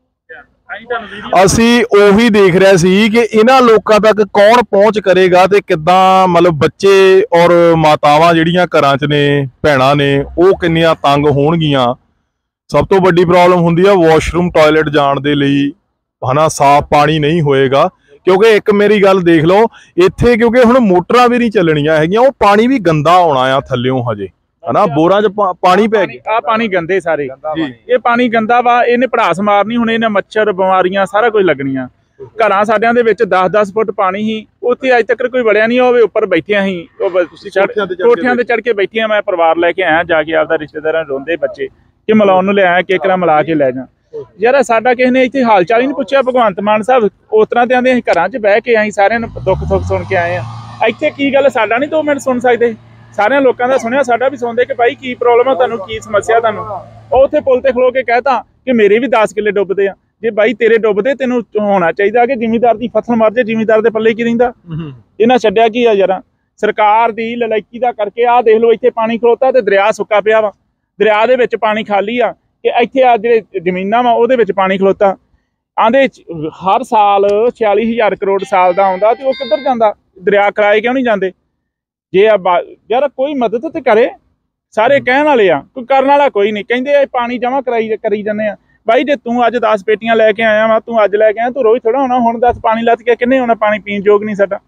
ਅਸੀਂ ਉਹੀ ਦੇਖ ਰਹੇ ਸੀ ਕਿ ਇਹਨਾਂ ਲੋਕਾਂ ਤੱਕ ਕੌਣ ਪਹੁੰਚ ਕਰੇਗਾ ਤੇ ਕਿੱਦਾਂ, ਮਤਲਬ ਬੱਚੇ ਔਰ ਮਾਤਾਵਾਂ ਜਿਹੜੀਆਂ ਘਰਾਂ 'ਚ ਨੇ, ਭੈਣਾਂ ਨੇ, ਉਹ ਕਿੰਨੀਆਂ ਤੰਗ ਹੋਣਗੀਆਂ। ਸਭ ਤੋਂ ਵੱਡੀ ਪ੍ਰੋਬਲਮ ਹੁੰਦੀ ਆ ਵਾਸ਼ਰੂਮ ਟਾਇਲਟ ਜਾਣ ਦੇ ਲਈ, ਹਨਾ, ਸਾਫ਼ ਪਾਣੀ ਨਹੀਂ ਹੋਏਗਾ। ਕਿਉਂਕਿ ਇੱਕ ਮੇਰੀ ਗੱਲ ਦੇਖ ਲਓ ਇੱਥੇ, ਕਿਉਂਕਿ ਹੁਣ ਮੋਟਰਾਂ ਵੀ ਨਹੀਂ ਚੱਲਣੀਆਂ ਹੈਗੀਆਂ, ਉਹ ਪਾਣੀ ਵੀ ਗੰਦਾ ਆਉਣਾ ਆ ਥੱਲਿਓਂ ਹਜੇ, ਹਨਾ, ਬੋਰਾਂ 'ਚ ਪਾਣੀ ਪੈ ਗਿਆ। ਆ ਪਾਣੀ ਗੰਦੇ ਸਾਰੇ, ਇਹ ਪਾਣੀ ਗੰਦਾ ਵਾ, ਇਹਨੇ ਭੜਾਸ ਮਾਰਨੀ, ਹੁਣ ਇਹਨੇ ਮੱਛਰ ਬਿਮਾਰੀਆਂ ਸਾਰਾ ਕੁਝ ਲੱਗਣੀਆਂ। ਘਰਾਂ ਸਾਡਿਆਂ ਦੇ ਵਿੱਚ 10-10 ਫੁੱਟ ਪਾਣੀ ਸੀ, ਉੱਥੇ ਅੱਜ ਤੱਕ ਕੋਈ ਵੜਿਆ ਨਹੀਂ ਹੋਵੇ। ਉੱਪਰ ਬੈਠਿਆ ਸੀ, ਕੋਠਿਆਂ ਤੇ ਚੜ ਕੇ ਬੈਠੀਆਂ। ਮੈਂ ਪਰਿਵਾਰ ਲੈ ਕੇ ਆਇਆ, ਜਾ ਕੇ ਆਪਦਾ ਰਿਸ਼ਤੇਦਾਰਾਂ ਰੋਂਦੇ ਬੱਚੇ ਕਿ ਮਿਲਾਉਣ ਨੂੰ ਲਿਆਇਆ, ਕੇਕਰਾ ਮਿਲਾ ਕੇ ਲੈ ਜਾ। ਯਾਰ ਸਾਡਾ ਕਿਸੇ ਨੇ ਇੱਥੇ ਹਾਲ ਚਾਲ ਹੀ ਨਹੀਂ ਪੁੱਛਿਆ। ਭਗਵੰਤ ਮਾਨ ਸਾਹਿਬ ਉਸ ਤਰ੍ਹਾਂ ਤੇ ਆਂਦੇ ਅਸੀਂ ਘਰਾਂ 'ਚ ਬਹਿ ਕੇ ਅਸੀਂ ਸਾਰਿਆਂ ਨੂੰ ਦੁੱਖ ਸੁਣ ਕੇ ਆਏ ਆ। ਇੱਥੇ ਕੀ ਗੱਲ, ਸਾਡਾ ਨਹੀਂ 2 ਮਿੰਟ ਸੁਣ ਸਕਦੇ? ਸਾਰਿਆਂ ਲੋਕਾਂ ਦਾ ਸੁਣਿਆ, ਸਾਡਾ ਵੀ ਸੁਣਦੇ ਕਿ ਭਾਈ ਕੀ ਪ੍ਰੋਬਲਮ ਆ ਤੁਹਾਨੂੰ, ਕੀ ਸਮੱਸਿਆ ਤੁਹਾਨੂੰ। ਉਹ ਉੱਥੇ ਪੁਲ ਤੇ ਖਲੋ ਕੇ ਕਹਿਤਾ ਕਿ ਮੇਰੇ ਵੀ 10 ਕਿੱਲੇ ਡੁੱਬਦੇ ਆ। ਜੇ ਬਾਈ ਤੇਰੇ ਡੁੱਬਦੇ, ਤੈਨੂੰ ਹੋਣਾ ਚਾਹੀਦਾ ਕਿ ਜ਼ਿਮੀਂਦਾਰ ਦੀ ਫਸਲ ਮਰ ਜੇ, ਜ਼ਿਮੀਂਦਾਰ ਦੇ ਪੱਲੇ ਕੀ ਰਹਿੰਦਾ? ਇਹਨਾਂ ਛੱਡਿਆ ਕੀ ਆ ਯਾਰ? ਸਰਕਾਰ ਦੀ ਲਲਾਇਕੀ ਦਾ ਕਰਕੇ ਆਹ ਦੇਖ ਲਓ, ਇੱਥੇ ਪਾਣੀ ਖਲੋਤਾ ਤੇ ਦਰਿਆ ਸੁੱਕਾ ਪਿਆ ਵਾ। ਦਰਿਆ ਦੇ ਵਿੱਚ ਪਾਣੀ ਖਾਲੀ ਆ ਕਿ ਇੱਥੇ ਆ ਜਿਹੜੇ ਜ਼ਮੀਨਾਂ ਵਾ ਉਹਦੇ ਵਿੱਚ ਪਾਣੀ ਖਲੋਤਾ। ਆਂਦੇ ਹਰ ਸਾਲ 46,000 ਕਰੋੜ ਸਾਲ ਦਾ ਆਉਂਦਾ, ਤੇ ਉਹ ਕਿੱਧਰ ਜਾਂਦਾ? ਦਰਿਆ ਕਿਰਾਏ ਕਿਉਂ ਨਹੀਂ ਜਾਂਦੇ? ਜੇ ਯਾਰ ਕੋਈ ਮਦਦ ਤੇ ਕਰੇ। ਸਾਰੇ ਕਹਿਣ ਵਾਲੇ ਆ, ਕੋਈ ਕਰਨ ਵਾਲਾ ਕੋਈ ਨਹੀਂ। ਕਹਿੰਦੇ ਪਾਣੀ ਜਮਾ ਕਰੀ ਜਾਂਦੇ ਆ। ਬਾਈ ਜੇ ਤੂੰ ਅੱਜ 10 ਪੇਟੀਆਂ ਲੈ ਕੇ ਆਇਆ ਵਾ, ਤੂੰ ਅੱਜ ਲੈ ਕੇ ਆਇਆ, ਤੂੰ ਰੋਜ਼ ਥੋੜਾ ਹੋਣਾ। ਹੁਣ 10 ਪਾਣੀ ਲੱਥ ਕੇ ਕਿੰਨੇ ਹੋਣਾ? ਪਾਣੀ ਪੀਣ ਯੋਗ ਨਹੀਂ ਸਾਡਾ।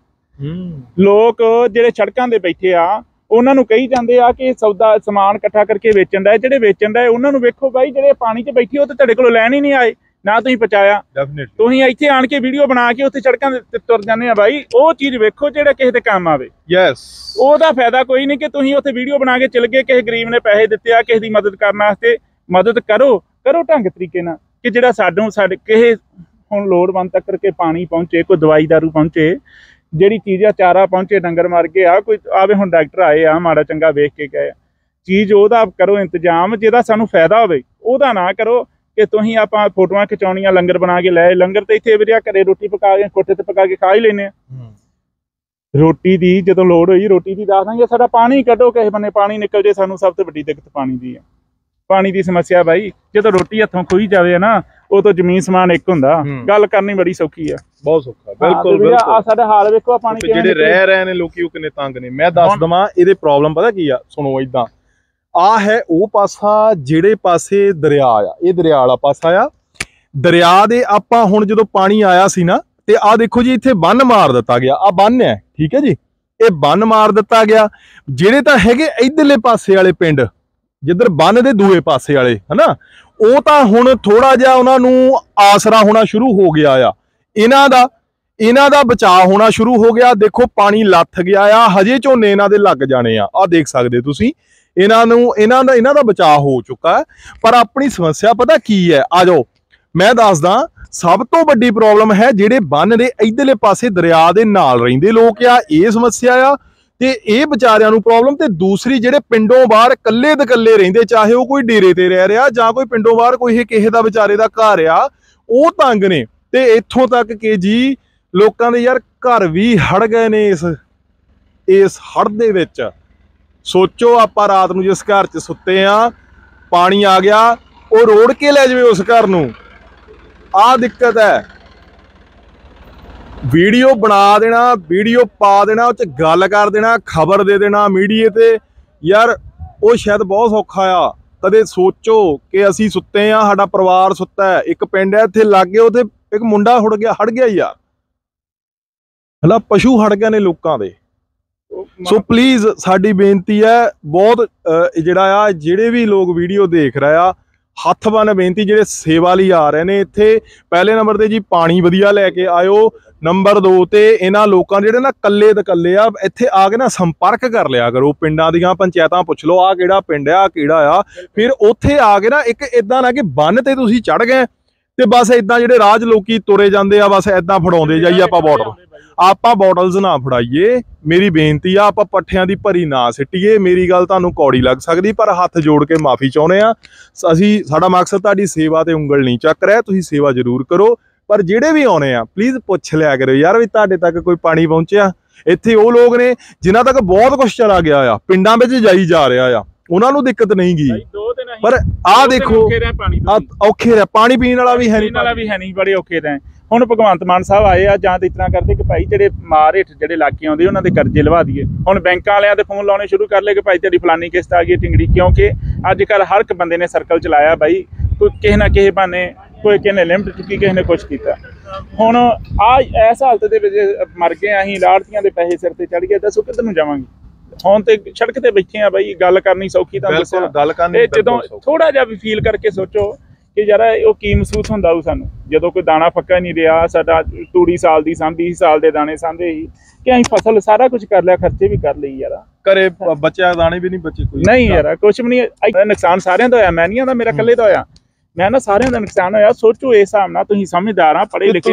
ਲੋਕ ਜਿਹੜੇ ਸੜਕਾਂ ਦੇ ਬੈਠੇ ਆ, ਉਹਨਾਂ ਨੂੰ ਕਹੀ ਜਾਂਦੇ ਆ ਕਿ ਸੌਦਾ ਸਮਾਨ ਇਕੱਠਾ ਕਰਕੇ ਵੇਚਣ ਦਾ। ਜਿਹੜੇ ਵੇਚਣ ਦਾ ਉਹਨਾਂ ਨੂੰ ਵੇਖੋ ਬਾਈ, ਜਿਹੜੇ ਪਾਣੀ 'ਚ ਬੈਠੇ ਉਹ ਤੇ ਤੁਹਾਡੇ ਕੋਲੋਂ ਲੈਣ ਹੀ ਨਹੀਂ ਆਏ, ਨਾ ਤੁਸੀਂ ਪਹੁੰਚਾਇਆ। ਤੁਸੀਂ ਇੱਥੇ ਆਣ ਕੇ ਵੀਡੀਓ ਬਣਾ ਕੇ ਉੱਥੇ ਸੜਕਾਂ ਤੇ ਤੁਰ ਜਾਂਦੇ ਆ। ਬਾਈ ਉਹ ਚੀਜ਼ ਵੇਖੋ ਜਿਹੜਾ ਕਿਸੇ ਦੇ ਕੰਮ ਆਵੇ। ਉਹਦਾ ਫਾਇਦਾ ਕੋਈ ਨਹੀਂ ਕਿ ਤੁਸੀਂ ਉੱਥੇ ਵੀਡੀਓ ਬਣਾ ਕੇ ਚਲ ਗਏ। ਕਿਸੇ ਗਰੀਬ ਨੇ ਪੈਸੇ ਦਿੱਤੇ ਆ ਕਿਸੇ ਦੀ ਮਦਦ ਕਰਨ ਵਾਸਤੇ, ਮਦਦ ਕਰੋ ਢੰਗ ਤਰੀਕੇ ਨਾਲ, ਕਿ ਜਿਹੜਾ ਸਾਡੇ ਕਿਸੇ ਹੁਣ ਲੋੜਵੰਦ ਤੱਕ ਕਰਕੇ ਪਾਣੀ ਪਹੁੰਚੇ, ਕੋਈ ਦਵਾਈ ਦਾਰੂ ਪਹੁੰਚੇ, ਜਿਹੜੀ ਚੀਜ਼ ਆ ਚਾਰਾ ਪਹੁੰਚੇ, ਡੰਗਰ ਮਰ ਗਏ ਆ, ਕੋਈ ਆਵੇ ਹੁਣ ਡਾਕਟਰ ਆਏ ਆ, ਮਾੜਾ ਚੰਗਾ ਵੇਖ ਕੇ ਗਏ, ਚੀਜ਼ ਉਹਦਾ ਕਰੋ ਇੰਤਜ਼ਾਮ ਜਿਹਦਾ ਸਾਨੂੰ ਫਾਇਦਾ ਹੋਵੇ। ਉਹਦਾ ਨਾ ਕਰੋ ਕਿ ਤੁਸੀਂ ਆਪਾਂ ਫੋਟੋਆਂ ਖਿਚਾਉਣੀਆਂ, ਲੰਗਰ ਬਣਾ ਕੇ ਲੈ। ਲੰਗਰ ਤੇ ਇੱਥੇ ਵੀਰਿਆ ਘਰੇ ਰੋਟੀ ਪਕਾ ਕੇ ਕੋਠੇ ਤੇ ਪਕਾ ਕੇ ਖਾ ਹੀ ਲੈਂਦੇ ਆ। ਰੋਟੀ ਦੀ ਜਦੋਂ ਲੋੜ ਹੋਈ ਰੋਟੀ ਦੀ ਦੱਸ ਦਾਂਗੇ। ਸਾਡਾ ਪਾਣੀ ਕੱਢੋ, ਕਿਸੇ ਬੰਨੇ ਪਾਣੀ ਨਿਕਲ ਜੇ, ਸਾਨੂੰ ਸਭ ਤੋਂ ਵੱਡੀ ਦਿੱਕਤ ਪਾਣੀ ਦੀ ਆ। ਪਾਣੀ ਦੀ ਸਮੱਸਿਆ ਬਾਈ, ਜਦੋਂ ਰੋਟੀ ਹੱਥੋਂ ਖੋਈ ਜਾਵੇ ਨਾ, ਉਹ ਤੋਂ ਜ਼ਮੀਨ ਸਮਾਨ ਇੱਕ ਹੁੰਦਾ। ਗੱਲ ਕਰਨੀ ਬੜੀ ਸੌਖੀ ਆ, ਬਹੁਤ ਸੌਖਾ। ਬਿਲਕੁਲ ਆ ਸਾਡਾ ਹਾਲ ਵੇਖੋ। ਪਾਣੀ ਜਿਹੜੇ ਰਹਿ ਰਹੇ ਨੇ ਲੋਕੀ, ਉਹ ਕਿੰਨੇ ਤੰਗ ਨੇ। ਮੈਂ ਦੱਸ ਦਵਾਂ ਇਹਦੇ ਪ੍ਰੋਬਲਮ ਪਤਾ ਕੀ ਆ, ਸੁਣੋ। ਏਦਾਂ ਆ ਹੈ ਉਹ ਪਾਸਾ ਜਿਹੜੇ ਪਾਸੇ ਦਰਿਆ ਆ, ਇਹ ਦਰਿਆ ਵਾਲਾ ਪਾਸਾ ਆ। ਦਰਿਆ ਦੇ ਆਪਾਂ ਹੁਣ ਜਦੋਂ ਪਾਣੀ ਆਇਆ ਸੀ ਨਾ, ਤੇ ਆਹ ਦੇਖੋ ਜੀ, ਇੱਥੇ ਬੰਨ ਮਾਰ ਦਿੱਤਾ ਗਿਆ। ਆ ਬੰਨ ਹੈ, ਠੀਕ ਹੈ ਜੀ, ਇਹ ਬੰਨ ਮਾਰ ਦਿੱਤਾ ਗਿਆ। ਜਿਹੜੇ ਤਾਂ ਹੈਗੇ ਇਧਰਲੇ ਪਾਸੇ ਵਾਲੇ ਪਿੰਡ, ਜਿੱਧਰ ਬੰਨ ਦੇ ਦੂਏ ਪਾਸੇ ਵਾਲੇ, ਹਨਾ, ਉਹ ਤਾਂ ਹੁਣ ਥੋੜਾ ਜਿਹਾ ਉਹਨਾਂ ਨੂੰ ਆਸਰਾ ਹੋਣਾ ਸ਼ੁਰੂ ਹੋ ਗਿਆ ਆ। ਇਹਨਾਂ ਦਾ ਬਚਾਅ ਹੋਣਾ ਸ਼ੁਰੂ ਹੋ ਗਿਆ। ਦੇਖੋ ਪਾਣੀ ਲੱਥ ਗਿਆ ਆ, ਹਜੇ ਝੋਨੇ ਇਹਨਾਂ ਦੇ ਲੱਗ ਜਾਣੇ ਆ। ਆਹ ਦੇਖ ਸਕਦੇ ਤੁਸੀਂ, ਇਹਨਾਂ ਦਾ ਬਚਾਅ ਹੋ ਚੁੱਕਾ ਹੈ। ਪਰ ਆਪਣੀ ਸਮੱਸਿਆ ਪਤਾ ਕੀ ਹੈ? ਆ ਜਾਓ ਮੈਂ ਦੱਸਦਾ। ਸਭ ਤੋਂ ਵੱਡੀ ਪ੍ਰੋਬਲਮ ਹੈ ਜਿਹੜੇ ਬੰਨ ਦੇ ਇਧਰਲੇ ਪਾਸੇ ਦਰਿਆ ਦੇ ਨਾਲ ਰਹਿੰਦੇ ਲੋਕ ਆ, ਇਹ ਸਮੱਸਿਆ ਆ। ਤੇ ਇਹ ਵਿਚਾਰਿਆਂ ਨੂੰ ਪ੍ਰੋਬਲਮ। ਤੇ ਦੂਸਰੀ ਜਿਹੜੇ ਪਿੰਡੋਂ ਬਾਹਰ ਇਕੱਲੇ ਦਕੱਲੇ ਰਹਿੰਦੇ, ਚਾਹੇ ਉਹ ਕੋਈ ਡੇਰੇ ਤੇ ਰਹਿ ਰਿਹਾ ਜਾਂ ਕੋਈ ਪਿੰਡੋਂ ਬਾਹਰ ਕੋਈ ਕਿਸੇ ਦਾ ਵਿਚਾਰੇ ਦਾ ਘਰ ਆ, ਉਹ ਤੰਗ ਨੇ। ਤੇ ਇੱਥੋਂ ਤੱਕ ਕਿ ਜੀ ਲੋਕਾਂ ਦੇ ਯਾਰ ਘਰ ਵੀ ਹੜ ਗਏ ਨੇ ਇਸ ਹੜ ਦੇ ਵਿੱਚ। ਸੋਚੋ ਆਪਾਂ ਰਾਤ ਨੂੰ ਜਿਸ ਘਰ 'ਚ ਸੁੱਤੇ ਆ, ਪਾਣੀ ਆ ਗਿਆ, ਉਹ ਰੋੜ ਕੇ ਲੈ ਜਾਵੇ ਉਸ ਘਰ ਨੂੰ। ਆਹ ਦਿੱਕਤ ਹੈ। ਵੀਡੀਓ ਬਣਾ ਦੇਣਾ, ਵੀਡੀਓ ਪਾ ਦੇਣਾ, ਉਹ 'ਚ ਗੱਲ ਕਰ ਦੇਣਾ, ਖਬਰ ਦੇ ਦੇਣਾ ਮੀਡੀਆ ਤੇ। ਯਾਰ ਉਹ ਸ਼ਾਇਦ ਬਹੁਤ ਸੌਖਾ ਆ। ਕਦੇ ਸੋਚੋ ਕਿ ਅਸੀਂ ਸੁੱਤੇ ਆ, ਸਾਡਾ ਪਰਿਵਾਰ ਸੁੱਤਾ ਹੈ, ਇੱਕ ਪਿੰਡ ਹੈ ਇੱਥੇ ਲਾਗੇ, ਉੱਥੇ ਇੱਕ ਮੁੰਡਾ ਹੜ ਗਿਆ ਯਾਰ, ਹਲਾ ਪਸ਼ੂ ਹੜ ਗਏ ਨੇ ਲੋਕਾਂ ਦੇ। ਸੋ ਪਲੀਜ਼ ਸਾਡੀ ਬੇਨਤੀ ਹੈ, ਬਹੁਤ ਜਿਹੜਾ ਆ, ਜਿਹੜੇ ਵੀ ਲੋਕ ਵੀਡੀਓ ਦੇਖ ਰਹੇ ਆ, ਹੱਥ ਬੰਨ ਬੇਨਤੀ, ਜਿਹੜੇ ਸੇਵਾ ਲਈ ਆ ਰਹੇ ਨੇ ਇੱਥੇ, ਪਹਿਲੇ ਨੰਬਰ ਤੇ ਜੀ ਪਾਣੀ ਵਧੀਆ ਲੈ ਕੇ ਆਇਓ। ਨੰਬਰ 2 ਤੇ ਇਹਨਾਂ ਲੋਕਾਂ ਜਿਹੜੇ ਨਾ ਕੱਲੇ ਦਕੱਲੇ ਆ, ਇੱਥੇ ਆ ਕੇ ਨਾ ਸੰਪਰਕ ਕਰ ਲਿਆ ਕਰੋ। ਪਿੰਡਾਂ ਦੀਆਂ ਪੰਚਾਇਤਾਂ ਪੁੱਛ ਲਓ, ਆਹ ਕਿਹੜਾ ਪਿੰਡ ਆ, ਕਿਹੜਾ ਆ। ਫਿਰ ਉੱਥੇ ਆ ਕੇ ਨਾ, ਇੱਕ ਇਦਾਂ ਨਾ ਕਿ ਬੰਨ ਤੇ ਤੁਸੀਂ ਚੜ ਗਏ ਤੇ ਬਸ ਇਦਾਂ ਜਿਹੜੇ ਰਾਜ ਲੋਕੀ ਤੁਰੇ ਜਾਂਦੇ ਆ, ਬਸ ਇਦਾਂ ਫੜਾਉਂਦੇ ਜਾਈਏ ਆਪਾਂ ਬੋਟਲ। ਆਪਾਂ ਬੋਟਲਸ ਨਾ ਫੜਾਈਏ, ਮੇਰੀ ਬੇਨਤੀ ਆ, ਆਪਾਂ ਪੱਠਿਆਂ ਦੀ ਭਰੀ ਨਾ ਸਿੱਟੀਏ। ਮੇਰੀ ਗੱਲ ਤੁਹਾਨੂੰ ਕੌੜੀ ਲੱਗ ਸਕਦੀ, ਪਰ ਹੱਥ ਜੋੜ ਕੇ ਮਾਫੀ ਚਾਹੁੰਦੇ ਆ ਅਸੀਂ। ਸਾਡਾ ਮਕਸਦ ਤੁਹਾਡੀ ਸੇਵਾ ਤੇ ਉਂਗਲ ਨਹੀਂ ਚੱਕ ਰਿਹਾ, ਤੁਸੀਂ ਸੇਵਾ ਜ਼ਰੂਰ ਕਰੋ, ਪਰ ਜਿਹੜੇ ਵੀ ਆਉਣੇ ਆ ਪਲੀਜ਼ ਪੁੱਛ ਲਿਆ ਕਰੋ ਯਾਰ ਵੀ ਤੁਹਾਡੇ ਤੱਕ ਕੋਈ ਪਾਣੀ ਪਹੁੰਚਿਆ। ਇੱਥੇ ਉਹ ਲੋਕ ਨੇ ਜਿਨ੍ਹਾਂ ਤੱਕ ਬਹੁਤ ਕੁਝ ਚਲਾ ਗਿਆ ਆ, ਪਿੰਡਾਂ ਵਿੱਚ ਜਾਈ ਜਾ ਰਿਹਾ ਆ, ਉਹਨਾਂ ਨੂੰ ਦਿੱਕਤ ਨਹੀਂ ਗਈ, ਪਰ ਆਹ ਦੇਖੋ ਔਖੇ ਰਹਿ, ਪਾਣੀ ਪੀਣ ਵਾਲਾ ਵੀ ਹੈ ਨਹੀਂ, ਬੜੇ ਔਖੇ ਰਹੇ। ਹੁਣ ਭਗਵੰਤ ਮਾਨ ਸਾਹਿਬ ਆਏ ਆ, ਜਾਂ ਤਾਂ ਇਸ ਤਰ੍ਹਾਂ ਕਰਦੇ ਕਿ ਭਾਈ ਜਿਹੜੇ ਮਾਰ ਹੇਠ ਜਿਹੜੇ ਇਲਾਕੇ ਆਉਂਦੇ ਉਹਨਾਂ ਦੇ ਕਰਜ਼ੇ ਲਵਾ ਦਈਏ। ਹੁਣ ਬੈਂਕਾਂ ਵਾਲਿਆਂ ਦੇ ਫੋਨ ਲਾਉਣੇ ਸ਼ੁਰੂ ਕਰ ਲਏ ਕਿ ਭਾਈ ਤੇਰੀ ਫਲਾਨੀ ਕਿਸ਼ਤ ਆ ਗਈ ਟਿੰਗੜੀ, ਕਿਉਂਕਿ ਅੱਜ ਕੱਲ੍ਹ ਹਰ ਇੱਕ ਬੰਦੇ ਨੇ ਸਰਕਲ ਚਲਾਇਆ ਬਾਈ, ਕੋਈ ਕਿਸੇ ਨਾ ਕਿਸੇ ਬਹਾਨੇ, ਕੋਈ ਕਿਸੇ ਨੇ ਲਿਮਟ ਚੁੱਕੀ, ਕਿਸੇ ਨੇ ਕੁਛ ਕੀਤਾ। ਹੁਣ ਇਸ ਹਾਲਤ ਦੇ ਵਿੱਚ ਮਰ ਗਏ ਅਸੀਂ, ਲਾੜਤੀਆਂ ਦੇ ਪੈਸੇ ਸਿਰ ਤੇ ਚੜ ਗਏ, ਦੱਸੋ ਕਿੱਧਰ ਨੂੰ ਜਾਵਾਂਗੇ? ਹੁਣ ਤੇ ਸੜਕ ਤੇ ਬੈਠੇ ਆ ਬਾਈ, ਗੱਲ ਕਰਨੀ ਸੌਖੀ ਤਾਂ ਜਦੋਂ ਥੋੜਾ ਜਿਹਾ ਵੀ ਫੀਲ ਕਰਕੇ ਸੋਚੋ ਕਿ ਯਾਰ ਉਹ ਕੀ ਮਹਿਸੂਸ ਹੁੰਦਾ ਉਹ ਸਾਨੂੰ, ਜਦੋਂ ਕੋਈ ਦਾਣਾ ਪੱਕਾ ਨਹੀਂ ਰਿਹਾ, ਸਾਡਾ ਤੂੜੀ ਸਾਲ ਦੀ ਸਾਂਭੀ, ਸਾਲ ਦੇ ਦਾਣੇ ਸਾਂਭੇ ਸੀ ਕਿ ਅਸੀਂ ਫਸਲ ਸਾਰਾ ਕੁਝ ਕਰ ਲਿਆ, ਖਰਚੇ ਵੀ ਕਰ ਲਈ ਯਾਰ, ਘਰੇ ਬੱਚਿਆਂ ਦਾਣੇ ਵੀ ਨਹੀਂ ਬਚੇ, ਕੋਈ ਨਹੀਂ ਯਾਰ, ਕੁਛ ਵੀ ਨਹੀਂ। ਨੁਕਸਾਨ ਸਾਰਿਆਂ ਦਾ ਹੋਇਆ, ਮੈਂ ਨਹੀਂ ਆਂਦਾ ਮੇਰਾ ਇਕੱਲੇ ਦਾ ਹੋਇਆ, ਮੈਂ ਨਾ ਸਾਰਿਆਂ ਦਾ ਨੁਕਸਾਨ ਹੋਇਆ। ਸੋਚੋ ਇਸ ਹਿਸਾਬ ਨਾਲ, ਤੁਸੀਂ ਸਮਝਦਾਰ ਆ, ਪੜ੍ਹੇ ਲਿਖੇ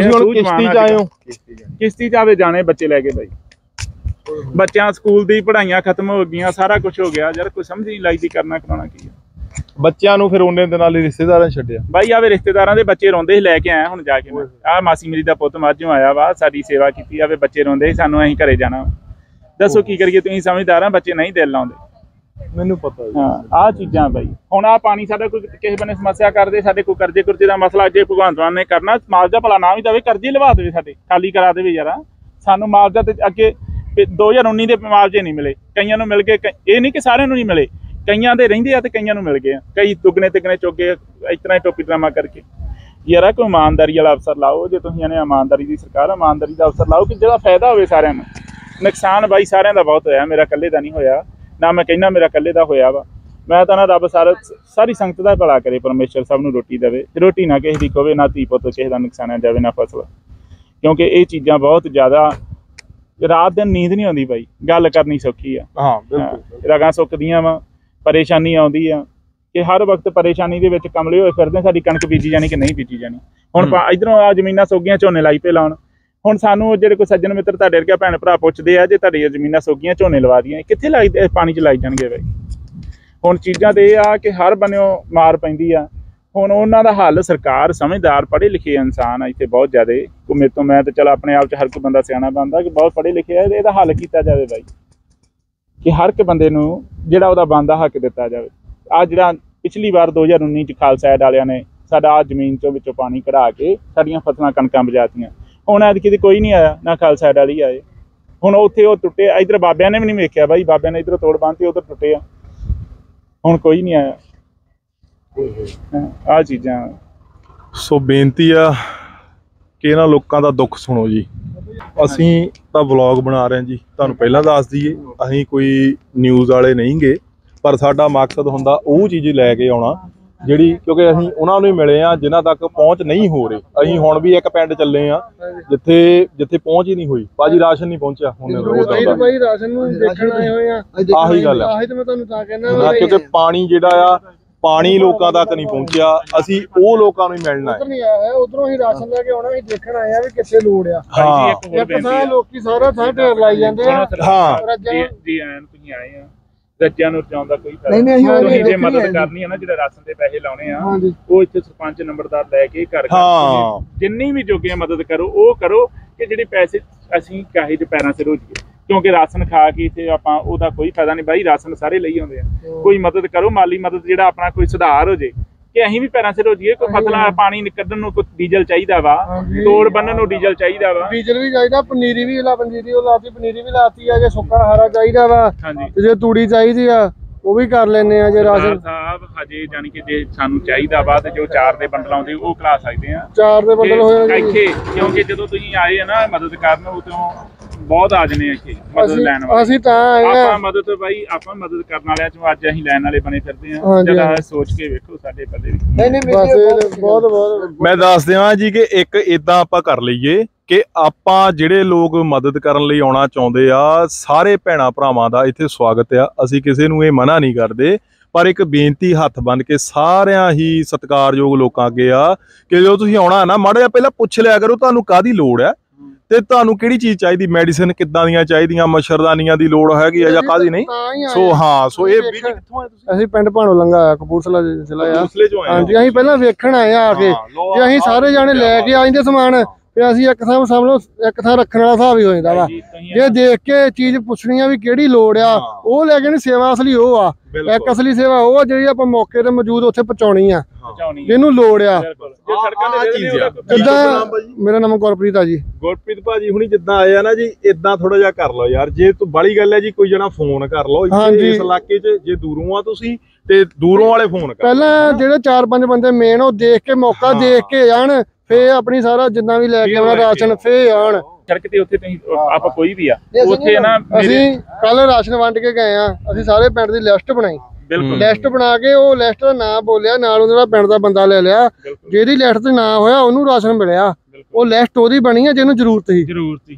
ਕਿਸ਼ਤੀ ਚ ਆਵੇ ਜਾਣੇ ਬੱਚੇ ਲੈ ਕੇ ਬਾਈ, ਬੱਚਿਆਂ ਸਕੂਲ ਦੀ ਪੜ੍ਹਾਈਆਂ ਖਤਮ ਹੋ ਗਈਆਂ, ਸਾਰਾ ਕੁਝ ਹੋ ਗਿਆ ਯਾਰ, ਕੋਈ ਸਮਝ ਨਹੀਂ ਲੱਗਦੀ ਕਰਨਾ ਕਰਾਉਣਾ ਕੀ ਆ। ਬੱਚਿਆਂ ਨੂੰ ਫਿਰ ਉਹਨੇ ਦੇ ਨਾਲ ਹੀ ਰਿਸ਼ਤੇਦਾਰਾਂ ਛੱਡਿਆ ਬਾਈ, ਆਵੇ ਰਿਸ਼ਤੇਦਾਰਾਂ ਦੇ ਬੱਚੇ ਰੋਂਦੇ ਸੀ, ਲੈ ਕੇ ਆਇਆ ਹੁਣ ਜਾ ਕੇ। ਆਹ ਮਾਸੀ ਮੇਰੀ ਦਾ ਪੁੱਤ ਮਾਝੋਂ ਆਇਆ ਵਾ, ਸਾਡੀ ਸੇਵਾ ਕੀਤੀ, ਆਵੇ ਬੱਚੇ ਰੋਂਦੇ ਸੀ, ਸਾਨੂੰ ਅਸੀਂ ਘਰੇ ਜਾਣਾ, ਦੱਸੋ ਕੀ ਕਰੀਏ? ਤੁਸੀਂ ਸਮਝਦਾਰ ਆ, ਬੱਚੇ ਨਹੀਂ ਦਿਲ ਲਾਉਂਦੇ, ਮੈਨੂੰ ਪਤਾ। ਹਾਂ ਆਹ ਚੀਜ਼ਾਂ ਬਾਈ, ਹੁਣ ਆਹ ਪਾਣੀ ਸਾਡਾ ਕੋਈ ਕਿਸੇ ਬੰਨੇ ਸਮੱਸਿਆ ਕਰਦੇ, ਸਾਡੇ ਕੋਈ ਕਰਜ਼ੇ ਕੁਰਜ਼ੇ ਦਾ ਮਸਲਾ ਜੇ ਭਗਵੰਤ ਮਾਨ ਨੇ ਕਰਨਾ, ਮੁਆਵਜ਼ਾ ਭਲਾ ਨਾ ਵੀ ਦੇਵੇ, ਕਰਜ਼ੇ ਲਵਾ ਦੇਵੇ, ਸਾਡੇ ਖਾਲੀ ਕਰਾ ਦੇਵੇ ਯਾਰ। ਸਾਨੂੰ ਮੁਆਵਜ਼ਾ ਤੇ ਅੱਗੇ 2019 ਦੇ ਮੁਆਵਜ਼ੇ ਨਹੀਂ ਮਿਲੇ, ਕਈਆਂ ਨੂੰ ਮਿਲ ਗਏ, ਇਹ ਨਹੀਂ ਕਿ ਸਾਰਿਆਂ ਨੂੰ ਨਹੀਂ ਮਿਲੇ, ਕਈਆਂ ਦੇ ਰਹਿੰਦੇ ਆ ਤੇ ਕਈਆਂ ਨੂੰ ਮਿਲ ਗਏ ਆ, ਕਈ ਦੁੱਗਣੇ ਤਿੱਗਣੇ ਚੁੱਕ ਗਏ ਇਸ ਤਰ੍ਹਾਂ ਹੀ ਟੋਪੀ ਡਰਾਮਾ ਕਰਕੇ। ਯਾਰ ਕੋਈ ਇਮਾਨਦਾਰੀ ਵਾਲਾ ਅਫਸਰ ਲਾਓ, ਜੇ ਤੁਸੀਂ ਇਹਨੇ ਇਮਾਨਦਾਰੀ ਦੀ ਸਰਕਾਰ, ਇਮਾਨਦਾਰੀ ਦਾ ਅਫਸਰ ਲਾਓ ਕਿ ਜਿਹੜਾ ਫਾਇਦਾ ਹੋਵੇ ਸਾਰਿਆਂ ਨੂੰ। ਨੁਕਸਾਨ ਬਾਈ ਸਾਰਿਆਂ ਦਾ ਬਹੁਤ ਹੋਇਆ, ਮੇਰਾ ਇਕੱਲੇ ਦਾ ਨਹੀਂ ਹੋਇਆ, ਨਾ ਮੈਂ ਕਹਿੰਦਾ ਮੇਰਾ ਇਕੱਲੇ ਦਾ ਹੋਇਆ ਵਾ। ਮੈਂ ਤਾਂ ਨਾ ਰੱਬ ਸਾਰੀ ਸੰਗਤ ਦਾ ਭਲਾ ਕਰੇ, ਪਰਮੇਸ਼ਰ ਸਭ ਨੂੰ ਰੋਟੀ ਦੇਵੇ, ਰੋਟੀ ਨਾ ਕਿਸੇ ਦੀ ਖੋਵੇ, ਨਾ ਧੀ ਪੁੱਤ ਕਿਸੇ ਦਾ ਨੁਕਸਾਨਿਆ ਜਾਵੇ, ਨਾ ਫਸਲ, ਕਿਉਂਕਿ ਇਹ ਚੀਜ਼ਾਂ ਬਹੁਤ ਜ਼ਿਆਦਾ, ਰਾਤ ਦਿਨ ਨੀਂਦ ਨਹੀਂ ਆਉਂਦੀ ਬਾਈ, ਗੱਲ ਕਰਨੀ ਸੌਖੀ ਆ, ਹਾਂ ਬਿਲਕੁਲ, ਰਗਾਂ ਸੁੱਕਦੀਆਂ ਵਾ, ਪਰੇਸ਼ਾਨੀ ਆਉਂਦੀ ਆ ਕਿ ਹਰ ਵਕਤ ਪਰੇਸ਼ਾਨੀ ਦੇ ਵਿੱਚ ਕਮਲੇ ਹੋਏ ਫਿਰਦੇ, ਸਾਡੀ ਕਣਕ ਬੀਜੀ ਜਾਣੀ ਕਿ ਨਹੀਂ ਬੀਜੀ ਜਾਣੀ। ਹੁਣ ਇੱਧਰੋਂ ਆ ਜ਼ਮੀਨਾਂ ਸੋਗੀਆਂ, ਝੋਨੇ ਲਾਈ ਪਏ ਲਾਉਣ, ਹੁਣ ਸਾਨੂੰ ਜਿਹੜੇ ਕੋਈ ਸੱਜਣ ਮਿੱਤਰ ਤੁਹਾਡੇ ਵਰਗੇ ਭੈਣ ਭਰਾ ਪੁੱਛਦੇ ਆ, ਜੇ ਤੁਹਾਡੀਆਂ ਜ਼ਮੀਨਾਂ ਸੋਗੀਆਂ, ਝੋਨੇ ਲਵਾ ਦੀਆਂ, ਕਿੱਥੇ ਲਾਈ ਪਾਣੀ 'ਚ ਲਾਈ ਜਾਣਗੇ ਬਾਈ? ਹੁਣ ਚੀਜ਼ਾਂ ਤੇ ਇਹ ਆ ਕਿ ਹਰ ਬੰਨਿਓ ਮਾਰ ਪੈਂਦੀ ਆ। ਹੁਣ ਉਹਨਾਂ ਦਾ ਹੱਲ ਸਰਕਾਰ, ਸਮਝਦਾਰ ਪੜ੍ਹੇ ਲਿਖੇ ਇਨਸਾਨ ਆ ਇੱਥੇ ਬਹੁਤ ਜ਼ਿਆਦਾ, ਮੇਰੇ ਤੋਂ ਮੈਂ ਤਾਂ ਚਲ ਆਪਣੇ ਆਪ 'ਚ ਹਰ ਕੋਈ ਬੰਦਾ ਸਿਆਣਾ ਬਣਦਾ ਕਿ ਬਹੁਤ ਪੜ੍ਹੇ ਲਿਖੇ ਆ, ਇਹਦਾ ਹੱਲ ਕੀਤਾ ਜਾਵੇ ਬਾਈ, ਕਿ ਹਰ ਇੱਕ ਬੰਦੇ ਨੂੰ ਜਿਹੜਾ ਉਹਦਾ ਬਣਦਾ ਹੱਕ ਦਿੱਤਾ ਜਾਵੇ। ਆ ਜਿਹੜਾ ਪਿਛਲੀ ਵਾਰ 2019 'ਚ ਖਾਲਸਾ ਏਡ ਵਾਲਿਆਂ ਨੇ ਸਾਡਾ ਆ ਜ਼ਮੀਨ ਚੋਂ ਵਿੱਚੋਂ ਪਾਣੀ ਕਢਾ ਕੇ ਸਾਡੀਆਂ ਫਸਲਾਂ ਕਣਕਾਂ ਬਚਾਤੀਆਂ, ਹੁਣ ਐਤਕੀ ਤੇ ਕੋਈ ਨਹੀਂ ਆਇਆ, ਨਾ ਖਾਲਸਾ ਏਡ ਵਾਲੀ ਆਏ। ਹੁਣ ਉੱਥੇ ਉਹ ਟੁੱਟੇ, ਇੱਧਰ ਬਾਬਿਆਂ ਨੇ ਵੀ ਨਹੀਂ ਵੇਖਿਆ ਬਾਈ, ਬਾਬਿਆਂ ਨੇ ਇੱਧਰ ਤੋੜ ਬੰਨ੍ਹਤੀ, ਉੱਧਰ ਟੁੱਟੇ ਆ, ਹੁਣ ਕੋਈ ਨਹੀਂ ਆਇਆ। ਆਹ ਚੀਜ਼ਾਂ, ਸੋ ਬੇਨਤੀ ਆ ਕਿ ਇਹਨਾਂ ਲੋਕਾਂ ਦਾ ਦੁੱਖ ਸੁਣੋ ਜੀ। ਅਸੀਂ ਤਾਂ ਵਲੌਗ ਬਣਾ ਰਹੇ ਹਾਂ ਜੀ, ਤੁਹਾਨੂੰ ਪਹਿਲਾਂ ਦੱਸ ਦਈਏ, ਅਸੀਂ ਕੋਈ ਨਿਊਜ਼ ਵਾਲੇ ਨਹੀਂ ਗੇ, ਪਰ ਸਾਡਾ ਮਕਸਦ ਹੁੰਦਾ ਉਹ ਚੀਜ਼ ਲੈ ਕੇ ਆਉਣਾ ਜਿਹੜੀ, ਕਿਉਂਕਿ ਅਸੀਂ ਉਹਨਾਂ ਨੂੰ ਹੀ ਮਿਲੇ ਆ ਜਿਨ੍ਹਾਂ ਤੱਕ ਪਹੁੰਚ ਨਹੀਂ ਹੋ ਰਹੀ। ਅਸੀਂ ਹੁਣ ਵੀ ਇੱਕ ਪਿੰਡ ਚੱਲੇ ਆ ਜਿੱਥੇ ਪਹੁੰਚ ਹੀ ਨਹੀਂ ਹੋਈ, ਭਾਜੀ ਰਾਸ਼ਨ ਨਹੀਂ ਪਹੁੰਚਿਆ, ਹੁਣ ਭਾਈ ਰਾਸ਼ਨ ਨੂੰ ਦੇਖਣ ਆਏ ਹੋਏ ਆ, ਆਹੀ ਗੱਲ ਆ, ਆਹੀ ਤਾਂ ਮੈਂ ਤੁਹਾਨੂੰ ਤਾਂ ਕਹਿੰਦਾ, ਕਿਉਂਕਿ ਪਾਣੀ ਜਿਹੜਾ ਆ, ਪਾਣੀ ਲੋਕਾਂ ਤੱਕ ਨਹੀਂ ਪਹੁੰਚਿਆ, ਅਸੀਂ ਉਹ ਲੋਕਾਂ ਨੂੰ ਹੀ ਮਿਲਣਾ ਹੈ। ਨਹੀਂ ਆਇਆ ਉਧਰੋਂ ਹੀ ਰਾਸ਼ਨ ਲੈ ਕੇ ਆਉਣਾ, ਅਸੀਂ ਦੇਖਣ ਆਏ ਆ ਵੀ ਕਿੱਥੇ ਲੋੜ ਆ। ਹਾਂ ਲੋਕੀ ਸਾਰਾ ਥਾਂ ਢੇਰ ਲਾਈ ਜਾਂਦੇ ਆ। ਹਾਂ ਜੀ ਐਨ ਤੁਸੀਂ ਆਏ ਆ, ਰੱਜਿਆਂ ਨੂੰ ਚਾਹੁਣ ਦਾ ਕੋਈ ਫਾਇਦਾ ਨਹੀਂ, ਤੁਸੀਂ ਜੇ ਮਦਦ ਕਰਨੀ ਹੈ ਨਾ, ਜਿਹੜੇ ਰਾਸ਼ਨ ਦੇ ਪੈਸੇ ਲਾਉਣੇ ਆ, ਉਹ ਇੱਥੇ ਸਰਪੰਚ ਨੰਬਰਦਾਰ ਲੈ ਕੇ ਘਰ ਜਿੰਨੀ ਵੀ ਜੋਗੇ ਮਦਦ ਕਰੋ, ਉਹ ਕਰੋ ਕਿ ਜਿਹੜੇ ਪੈਸੇ ਅਸੀਂ ਕਾਹੇ 'ਚ ਪੈਰਾਂ 'ਚ ਰੋਜ ਗਏ, ਕਿਉਂਕਿ ਰਾਸ਼ਨ ਖਾ ਕੇ ਇੱਥੇ ਆਪਾਂ ਉਹਦਾ ਕੋਈ ਫਾਇਦਾ ਨਹੀਂ ਬਾਈ, ਰਾਸ਼ਨ ਸਾਰੇ ਲਈ ਆਉਂਦੇ ਆ। ਕੋਈ ਮਦਦ ਕਰੋ, ਮਾਲੀ ਮਦਦ, ਜਿਹੜਾ ਆਪਣਾ ਕੋਈ ਸੁਧਾਰ ਹੋ ਜੇ ਕਿ ਅਸੀਂ ਵੀ ਪੈਰਾਂ 'ਚ ਰੋਜੀਏ। ਕੋਈ ਫਸਲਾਂ ਪਾਣੀ ਕੱਢਣ ਨੂੰ ਕੋਈ ਡੀਜ਼ਲ ਚਾਹੀਦਾ ਵਾ, ਤੋੜ ਬੰਨਣ ਨੂੰ ਡੀਜ਼ਲ ਚਾਹੀਦਾ ਵਾ, ਡੀਜ਼ਲ ਵੀ ਚਾਹੀਦਾ, ਪਨੀਰੀ ਵੀ ਪੰਜੀਰੀ ਉਹ ਲਾਤੀ, ਪਨੀਰੀ ਵੀ ਲਾਤੀ ਆ, ਜੇ ਸੁੱਕਾ ਹਰਾ ਚਾਹੀਦਾ ਵਾ, ਜੇ ਤੂੜੀ ਚਾਹੀਦੀ ਆ ਉਹ ਵੀ ਕਰ ਲੈਣੇ ਆ। ਜੇ ਰਾਸ਼ਨ ਸਾਹਿਬ ਹਜੇ ਜਾਨੀ ਕਿ ਜੇ ਸਾਨੂੰ ਚਾਹੀਦਾ ਵਾ ਤੇ ਜੋ 4 ਦੇ ਬੰਡਲ ਆਉਂਦੇ ਉਹ ਖਲਾ ਸਕਦੇ ਆ, 4 ਦੇ ਬੰਡਲ ਹੋਏ ਇੱਥੇ, ਕਿਉਂਕਿ ਜਦੋਂ ਤੁਸੀਂ ਆਏ ਆ ਨਾ ਮਦਦ ਕਰਨ, ਉਦੋਂ ਬਹੁਤ ਆ ਜਣੇ ਇੱਥੇ ਮਦਦ ਲੈਣ ਵਾਲੇ। ਅਸੀਂ ਤਾਂ ਆਪਾਂ ਮਦਦ ਬਾਈ, ਆਪਾਂ ਮਦਦ ਕਰਨ ਵਾਲਿਆਂ ਚੋਂ ਅੱਜ ਅਸੀਂ ਲੈਣ ਵਾਲੇ ਬਣੇ ਫਿਰਦੇ ਆ। ਜਰਾ ਸੋਚ ਕੇ ਵੇਖੋ ਸਾਡੇ ਪੱਲੇ ਵੀ ਬਹੁਤ ਮੈਂ ਦੱਸ ਦਿਆਂ ਜੀ ਕਿ ਇੱਕ ਇਦਾਂ ਆਪਾਂ ਕਰ ਲਈਏ ਕਿ ਆਪਾਂ ਜਿਹੜੇ ਲੋਕ ਮਦਦ ਕਰਨ ਲਈ ਆਉਣਾ ਚਾਹੁੰਦੇ ਆ, ਸਾਰੇ ਭੈਣਾਂ ਭਰਾਵਾਂ ਦਾ ਇੱਥੇ ਸਵਾਗਤ ਆ, ਅਸੀਂ ਕਿਸੇ ਨੂੰ ਇਹ ਮਨਾ ਨਹੀਂ ਕਰਦੇ, ਪਰ ਇੱਕ ਬੇਨਤੀ ਹੱਥ ਬੰਨ ਕੇ ਸਾਰਿਆਂ ਹੀ ਸਤਿਕਾਰਯੋਗ ਲੋਕਾਂ ਅੱਗੇ ਆ ਕਿ ਜਦੋਂ ਤੁਸੀਂ ਆਉਣਾ ਨਾ ਮਾੜਾ ਜਿਹਾ ਪਹਿਲਾਂ ਪੁੱਛ ਲਿਆ ਕਰੋ ਤੁਹਾਨੂੰ ਕਾਹਦੀ ਲੋੜ ਹੈ ਤੇ ਤੁਹਾਨੂੰ ਕਿਹੜੀ ਚੀਜ਼ ਚਾਹੀਦੀ, ਮੈਡੀਸਿਨ ਕਿੱਦਾਂ ਦੀਆਂ ਚਾਹੀਦੀਆਂ, ਮੱਛਰਦਾਨੀਆਂ ਦੀ ਲੋੜ ਹੈਗੀ ਆ ਜਾਂ ਕਾਹਦੀ ਨਹੀਂ। ਸੋ ਹਾਂ, ਸੋ ਇਹ ਵੀਰ ਕਿੱਥੋਂ ਆਏ ਤੁਸੀਂ? ਅਸੀਂ ਪਿੰਡ ਭਾਣੋ ਲੰਗਾ ਆ, ਕਪੂਰਥਲਾ ਜ਼ਿਲ੍ਹਾ ਆ। ਕਪੂਰਥਲੇ ਚੋਂ ਆਏ? ਹਾਂਜੀ, ਅਸੀਂ ਪਹਿਲਾਂ ਵੇਖਣ ਆਏ ਆ ਕੇ ਤੇ ਅਸੀਂ ਸਾਰੇ ਜਾਣੇ ਲੈ ਕੇ ਆਂਦੇ ਸਮਾਨ ਤੇ ਅਸੀਂ ਇੱਕ ਥਾਂ ਸਮਝ ਇੱਕ ਥਾਂ ਰੱਖਣ ਵਾਲਾ ਹਿਸਾਬ ਹੀ ਹੋ ਜਾਂਦਾ ਵਾ। ਜੇ ਦੇਖ ਕੇ ਚੀਜ਼ ਪੁੱਛਣੀ ਆ ਵੀ ਕਿਹੜੀ ਲੋੜ ਆ, ਉਹ ਲੈ ਕੇ ਨਹੀਂ, ਸੇਵਾ ਅਸਲੀ ਉਹ ਆ। ਇੱਕ ਅਸਲੀ ਸੇਵਾ ਉਹ ਆ ਜਿਹੜੀ ਆਪਾਂ ਮੌਕੇ ਤੇ ਮੌਜੂਦ ਉੱਥੇ ਪਹੁੰਚਾਉਣੀ ਆ ਜਿਹਨੂੰ ਲੋੜ ਆ। ਜਿੱਦਾਂ ਮੇਰਾ ਨਾਮ ਗੁਰਪ੍ਰੀਤ ਆ ਜੀ। ਗੁਰਪ੍ਰੀਤ ਭਾਜੀ ਹੁਣੀ ਜਿੱਦਾਂ ਆਏ ਆ ਨਾ ਜੀ, ਇਦਾਂ ਥੋੜਾ ਜਿਹਾ ਕਰ ਲਓ ਯਾਰ, ਜੇ ਤੂੰ ਬਾਲੀ ਗੱਲ ਹੈ ਜੀ ਕੋਈ ਜਣਾ ਫੋਨ ਕਰ ਲਓ ਇਸ ਇਲਾਕੇ 'ਚ, ਜੇ ਦੂਰੋਂ ਆ ਤੁਸੀਂ ਤੇ ਦੂਰੋਂ ਵਾਲੇ ਫੋਨ ਕਰ। ਪਹਿਲਾਂ ਜਿਹੜੇ 4-5 ਬੰਦੇ ਮੇਨ ਉਹ ਦੇਖ ਕੇ ਮੌਕਾ ਦੇਖ ਕੇ ਜਾਣ, ਫੇ ਆਪਣੀ ਸਾਰਾ ਜਿੰਨਾ ਵੀ ਲੈ ਕੇ ਆਉਣਾ ਰਾਸ਼ਨ ਫੇ ਆਣ। ਸੜਕ ਤੇ ਉੱਥੇ ਤੁਸੀਂ ਆਪਾਂ ਕੋਈ ਵੀ ਆ ਉੱਥੇ ਨਾ, ਅਸੀਂ ਕੱਲ ਰਾਸ਼ਨ ਵੰਡ ਕੇ ਗਏ ਆ, ਅਸੀਂ ਸਾਰੇ ਪਿੰਡ ਦੀ ਲਿਸਟ ਬਣਾਈ। ਲਿਸਟ ਬਣਾ ਕੇ ਉਹ ਲਿਸਟ ਦਾ ਨਾਂ ਬੋਲਿਆ, ਨਾਲ ਉਹਨਾਂ ਦਾ ਪਿੰਡ ਦਾ ਬੰਦਾ ਲੈ ਲਿਆ, ਜਿਹਦੀ ਲਿਸਟ ਤੇ ਨਾਂ ਹੋਇਆ ਉਹਨੂੰ ਰਾਸ਼ਨ ਮਿਲਿਆ। ਉਹ ਲਿਸਟ ਉਹਦੀ ਬਣੀ ਆ ਜਿਹਨੂੰ ਜ਼ਰੂਰਤ ਸੀ।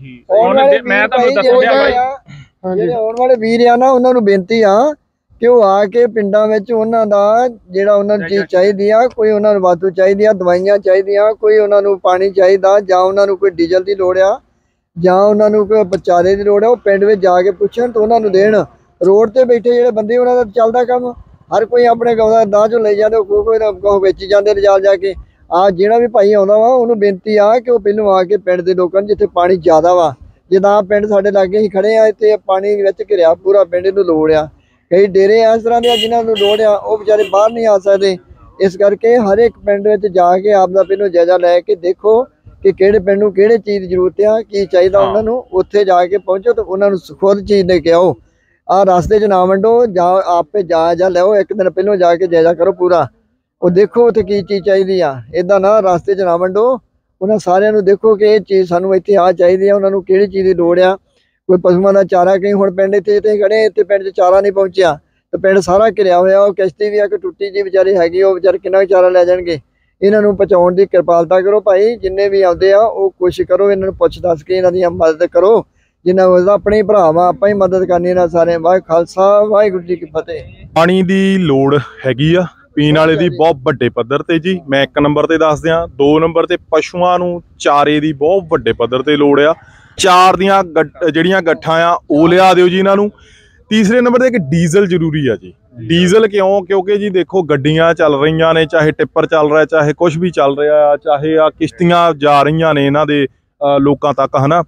ਮੈਂ ਤੁਹਾਨੂੰ ਦੱਸਿਆ ਬਾਈ, ਜਿਹੜੇ ਆਉਣ ਵਾਲੇ ਵੀਰ ਆ ਨਾ, ਉਹਨਾਂ ਨੂੰ ਬੇਨਤੀ ਆ ਕਿ ਉਹ ਆ ਕੇ ਪਿੰਡਾਂ ਵਿੱਚ ਉਹਨਾਂ ਦਾ ਜਿਹੜਾ ਉਹਨਾਂ ਨੂੰ ਚੀਜ਼ ਚਾਹੀਦੀ ਆ, ਕੋਈ ਉਹਨਾਂ ਨੂੰ ਵਾਧੂ ਚਾਹੀਦੀ ਆ, ਦਵਾਈਆਂ ਚਾਹੀਦੀਆਂ, ਕੋਈ ਉਹਨਾਂ ਨੂੰ ਪਾਣੀ ਚਾਹੀਦਾ, ਜਾਂ ਉਹਨਾਂ ਨੂੰ ਕੋਈ ਡੀਜ਼ਲ ਦੀ ਲੋੜ ਆ, ਜਾਂ ਉਹਨਾਂ ਨੂੰ ਕੋਈ ਚਾਰੇ ਦੀ ਲੋੜ ਆ, ਉਹ ਪਿੰਡ ਵਿੱਚ ਜਾ ਕੇ ਪੁੱਛਣ ਤੇ ਉਹਨਾਂ ਨੂੰ ਦੇਣ। ਰੋਡ ਤੇ ਬੈਠੇ ਜਿਹੜੇ ਬੰਦੇ ਉਹਨਾਂ ਦਾ ਚੱਲਦਾ ਕੰਮ, ਹਰ ਕੋਈ ਆਪਣੇ ਗਾਉਂ ਦਾ ਦਾਹ ਚੋਂ ਲੈ ਜਾਂਦੇ, ਕੋਈ ਨਾ ਵੇਚੀ ਜਾਂਦੇ ਰਜਾਲ ਜਾ ਕੇ। ਆ ਜਿਹੜਾ ਵੀ ਭਾਈ ਆਉਂਦਾ ਵਾ ਉਹਨੂੰ ਬੇਨਤੀ ਆ ਕਿ ਉਹ ਪਹਿਲੋਂ ਆ ਕੇ ਪਿੰਡ ਦੇ ਲੋਕਾਂ ਨੂੰ, ਜਿੱਥੇ ਪਾਣੀ ਜ਼ਿਆਦਾ ਵਾ, ਜਿੱਦਾਂ ਪਿੰਡ ਸਾਡੇ ਲਾਗੇ ਹੀ ਖੜੇ ਆ, ਇੱਥੇ ਪਾਣੀ ਵਿੱਚ ਘਿਰਿਆ ਪੂਰਾ ਪਿੰਡ ਨੂੰ ਲੋੜ ਆ। ਕਈ ਡੇਰੇ ਇਸ ਤਰ੍ਹਾਂ ਦੇ ਆ ਜਿਨ੍ਹਾਂ ਨੂੰ ਲੋੜ ਆ, ਉਹ ਵਿਚਾਰੇ ਬਾਹਰ ਨਹੀਂ ਆ ਸਕਦੇ। ਇਸ ਕਰਕੇ ਹਰ ਇੱਕ ਪਿੰਡ ਵਿੱਚ ਜਾ ਕੇ ਆਪ ਦਾ ਪਹਿਲੋਂ ਜਾਇਜ਼ਾ ਲੈ ਕੇ ਦੇਖੋ ਕਿ ਕਿਹੜੇ ਪਿੰਡ ਨੂੰ ਕਿਹੜੇ ਚੀਜ਼ ਦੀ ਜ਼ਰੂਰਤ ਆ, ਕੀ ਚਾਹੀਦਾ ਉਹਨਾਂ ਨੂੰ। ਉੱਥੇ ਜਾ ਕੇ ਪਹੁੰਚੋ ਤੇ ਉਹਨਾਂ ਨੂੰ ਖੁਦ ਚੀਜ਼ ਲੈ ਕੇ ਆਓ। ਆਹ ਰਸਤੇ 'ਚ ਨਾ ਵੰਡੋ, ਜਾਂ ਆਪੇ ਜਾਇਜ਼ਾ ਲਿਓ, ਇੱਕ ਦਿਨ ਪਹਿਲੋਂ ਜਾ ਕੇ ਜਾਇਜ਼ਾ ਕਰੋ ਪੂਰਾ, ਉਹ ਦੇਖੋ ਉੱਥੇ ਕੀ ਚੀਜ਼ ਚਾਹੀਦੀ ਆ। ਇੱਦਾਂ ਨਾ ਰਸਤੇ 'ਚ ਨਾ ਵੰਡੋ, ਉਹਨਾਂ ਸਾਰਿਆਂ ਨੂੰ ਦੇਖੋ ਕਿ ਇਹ ਚੀਜ਼ ਸਾਨੂੰ ਇੱਥੇ ਆ ਚਾਹੀਦੀ ਆ, ਉਹਨਾਂ ਨੂੰ ਕਿਹੜੀ ਚੀਜ਼ ਦੀ ਲੋੜ ਆ। ਕੋਈ ਪਸ਼ੂਆਂ ਦਾ ਚਾਰਾ, ਕਈ ਹੁਣ ਪਿੰਡ ਇੱਥੇ ਖੜੇ, ਇੱਥੇ ਪਿੰਡ 'ਚ ਚਾਰਾ ਨਹੀਂ ਪਹੁੰਚਿਆ ਤੇ ਪਿੰਡ ਸਾਰਾ ਘਿਰਿਆ ਹੋਇਆ। ਉਹ ਕਿਸ਼ਤੀ ਵੀ ਆ ਕਿ ਟੁੱਟੀ ਜੀ ਵਿਚਾਰੇ ਹੈਗੀ, ਉਹ ਵਿਚਾਰੇ ਕਿੰਨਾ ਚਾਰਾ ਲੈ ਜਾਣਗੇ। ਇਹਨਾਂ ਨੂੰ ਪਹੁੰਚਾਉਣ ਦੀ ਕਿਰਪਾਲਤਾ ਕਰੋ ਭਾਈ, ਜਿੰਨੇ ਵੀ ਆਉਂਦੇ ਆ ਉਹ ਕੋਸ਼ਿਸ਼ ਕਰੋ, ਇਹਨਾਂ ਨੂੰ ਪੁੱਛ ਦੱਸ ਕੇ ਇਹਨਾਂ ਦੀ ਮਦਦ ਕਰੋ। ਜਿੰਨਾ ਉਹਦਾ ਆਪਣੇ ਭਰਾ ਵਾ, ਆਪਾਂ ਹੀ ਮਦਦ ਕਰਨੀ ਇਹਨਾਂ ਸਾਰਿਆਂ। ਵਾਹਿ ਖਾਲਸਾ ਵਾਹਿਗੁਰੂ ਜੀ ਕੀ ਫਤਿਹ। ਪਾਣੀ ਦੀ ਲੋੜ ਹੈਗੀ ਆ ਪੀਣ ਵਾਲੇ ਦੀ ਬਹੁਤ ਵੱਡੇ ਪੱਧਰ ਤੇ ਜੀ। ਮੈਂ 1 ਨੰਬਰ ਤੇ ਦੱਸ ਦਿਆਂ। 2 ਨੰਬਰ ਤੇ ਪਸ਼ੂਆਂ ਨੂੰ ਚਾਰੇ ਦੀ ਬਹੁਤ ਵੱਡੇ ਪੱਧਰ ਤੇ ਲੋੜ ਆ। 4 ਦੀਆਂ ਜਿਹੜੀਆਂ ਗੱਠਾਂ ਆ ਉਹ ਲਿਆ ਦਿਓ ਜੀ ਇਹਨਾਂ ਨੂੰ। ਤੀਸਰੇ ਨੰਬਰ ਤੇ ਇੱਕ ਡੀਜ਼ਲ ਜ਼ਰੂਰੀ ਆ ਜੀ। ਡੀਜ਼ਲ ਕਿਉਂ? ਕਿਉਂਕਿ ਜੀ ਦੇਖੋ ਗੱਡੀਆਂ ਚੱਲ ਰਹੀਆਂ ਨੇ, ਚਾਹੇ ਟਿੱਪਰ ਚੱਲ ਰਿਹਾ, ਚਾਹੇ ਕੁਝ ਵੀ ਚੱਲ ਰਿਹਾ, ਚਾਹੇ ਆ ਕਿਸ਼ਤੀਆਂ ਜਾ ਰਹੀਆਂ ਨੇ ਇਹਨਾਂ ਦੇ ਲੋਕਾਂ ਤੱਕ, ਹਨਾ,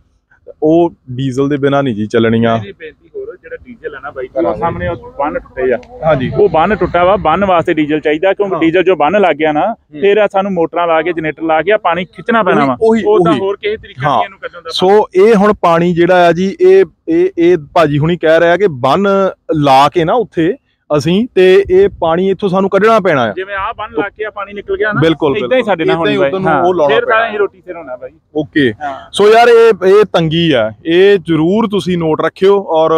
ਉਹ ਡੀਜ਼ਲ ਦੇ ਬਿਨਾਂ ਨਹੀਂ ਜੀ ਚੱਲਣੀਆਂ। ਜਿਹੜਾ ਡੀਜ਼ਲ ਹੈ ਨਾ ਬਾਈ, ਉਹ ਸਾਹਮਣੇ ਉਹ ਬੰਨ ਟੁੱਟੇ ਆ। ਹਾਂਜੀ, ਉਹ ਬੰਨ ਟੁੱਟਾ ਵਾ, ਬੰਨ ਵਾਸਤੇ ਡੀਜ਼ਲ ਚਾਹੀਦਾ, ਕਿਉਂਕਿ ਡੀਜ਼ਲ ਜੋ ਬੰਨ ਲੱਗ ਗਿਆ ਨਾ, ਫਿਰ ਸਾਨੂੰ ਮੋਟਰਾਂ ਲਾ ਕੇ ਜਨਰੇਟਰ ਲਾ ਕੇ ਪਾਣੀ ਖਿੱਚਣਾ ਪੈਣਾ ਵਾ। ਉਹ ਤਾਂ ਹੋਰ ਕਿਸੇ ਤਰੀਕੇ ਨਾਲ ਇਹਨੂੰ ਕੱਢਣ ਦਾ। ਸੋ ਇਹ ਹੁਣ ਪਾਣੀ ਜਿਹੜਾ ਆ ਜੀ, ਇਹ ਭਾਜੀ ਹੁਣੀ ਕਹਿ ਰਿਹਾ ਕਿ ਬੰਨ ਲਾ ਕੇ ਨਾ ਉੱਥੇ ਅਸੀਂ, ਤੇ ਇਹ ਪਾਣੀ ਇੱਥੋਂ ਸਾਨੂੰ ਕੱਢਣਾ ਪੈਣਾ ਆ। ਜਿਵੇਂ ਆ ਬੰਨ ਲਾ ਕੇ ਆ ਪਾਣੀ ਨਿਕਲ ਗਿਆ ਨਾ, ਬਿਲਕੁਲ ਇਦਾਂ ਹੀ ਸਾਡੇ ਨਾਲ ਹੋਣੀ ਬਾਈ। ਫਿਰ ਤਾਂ ਅਸੀਂ ਰੋਟੀ ਸਿਰ ਹੋਣਾ ਬਾਈ। ਓਕੇ, ਸੋ ਯਾਰ ਇਹ ਤੰਗੀ ਆ, ਇਹ ਜ਼ਰੂਰ ਤੁਸੀਂ ਨੋਟ ਰੱਖਿਓ। ਔਰ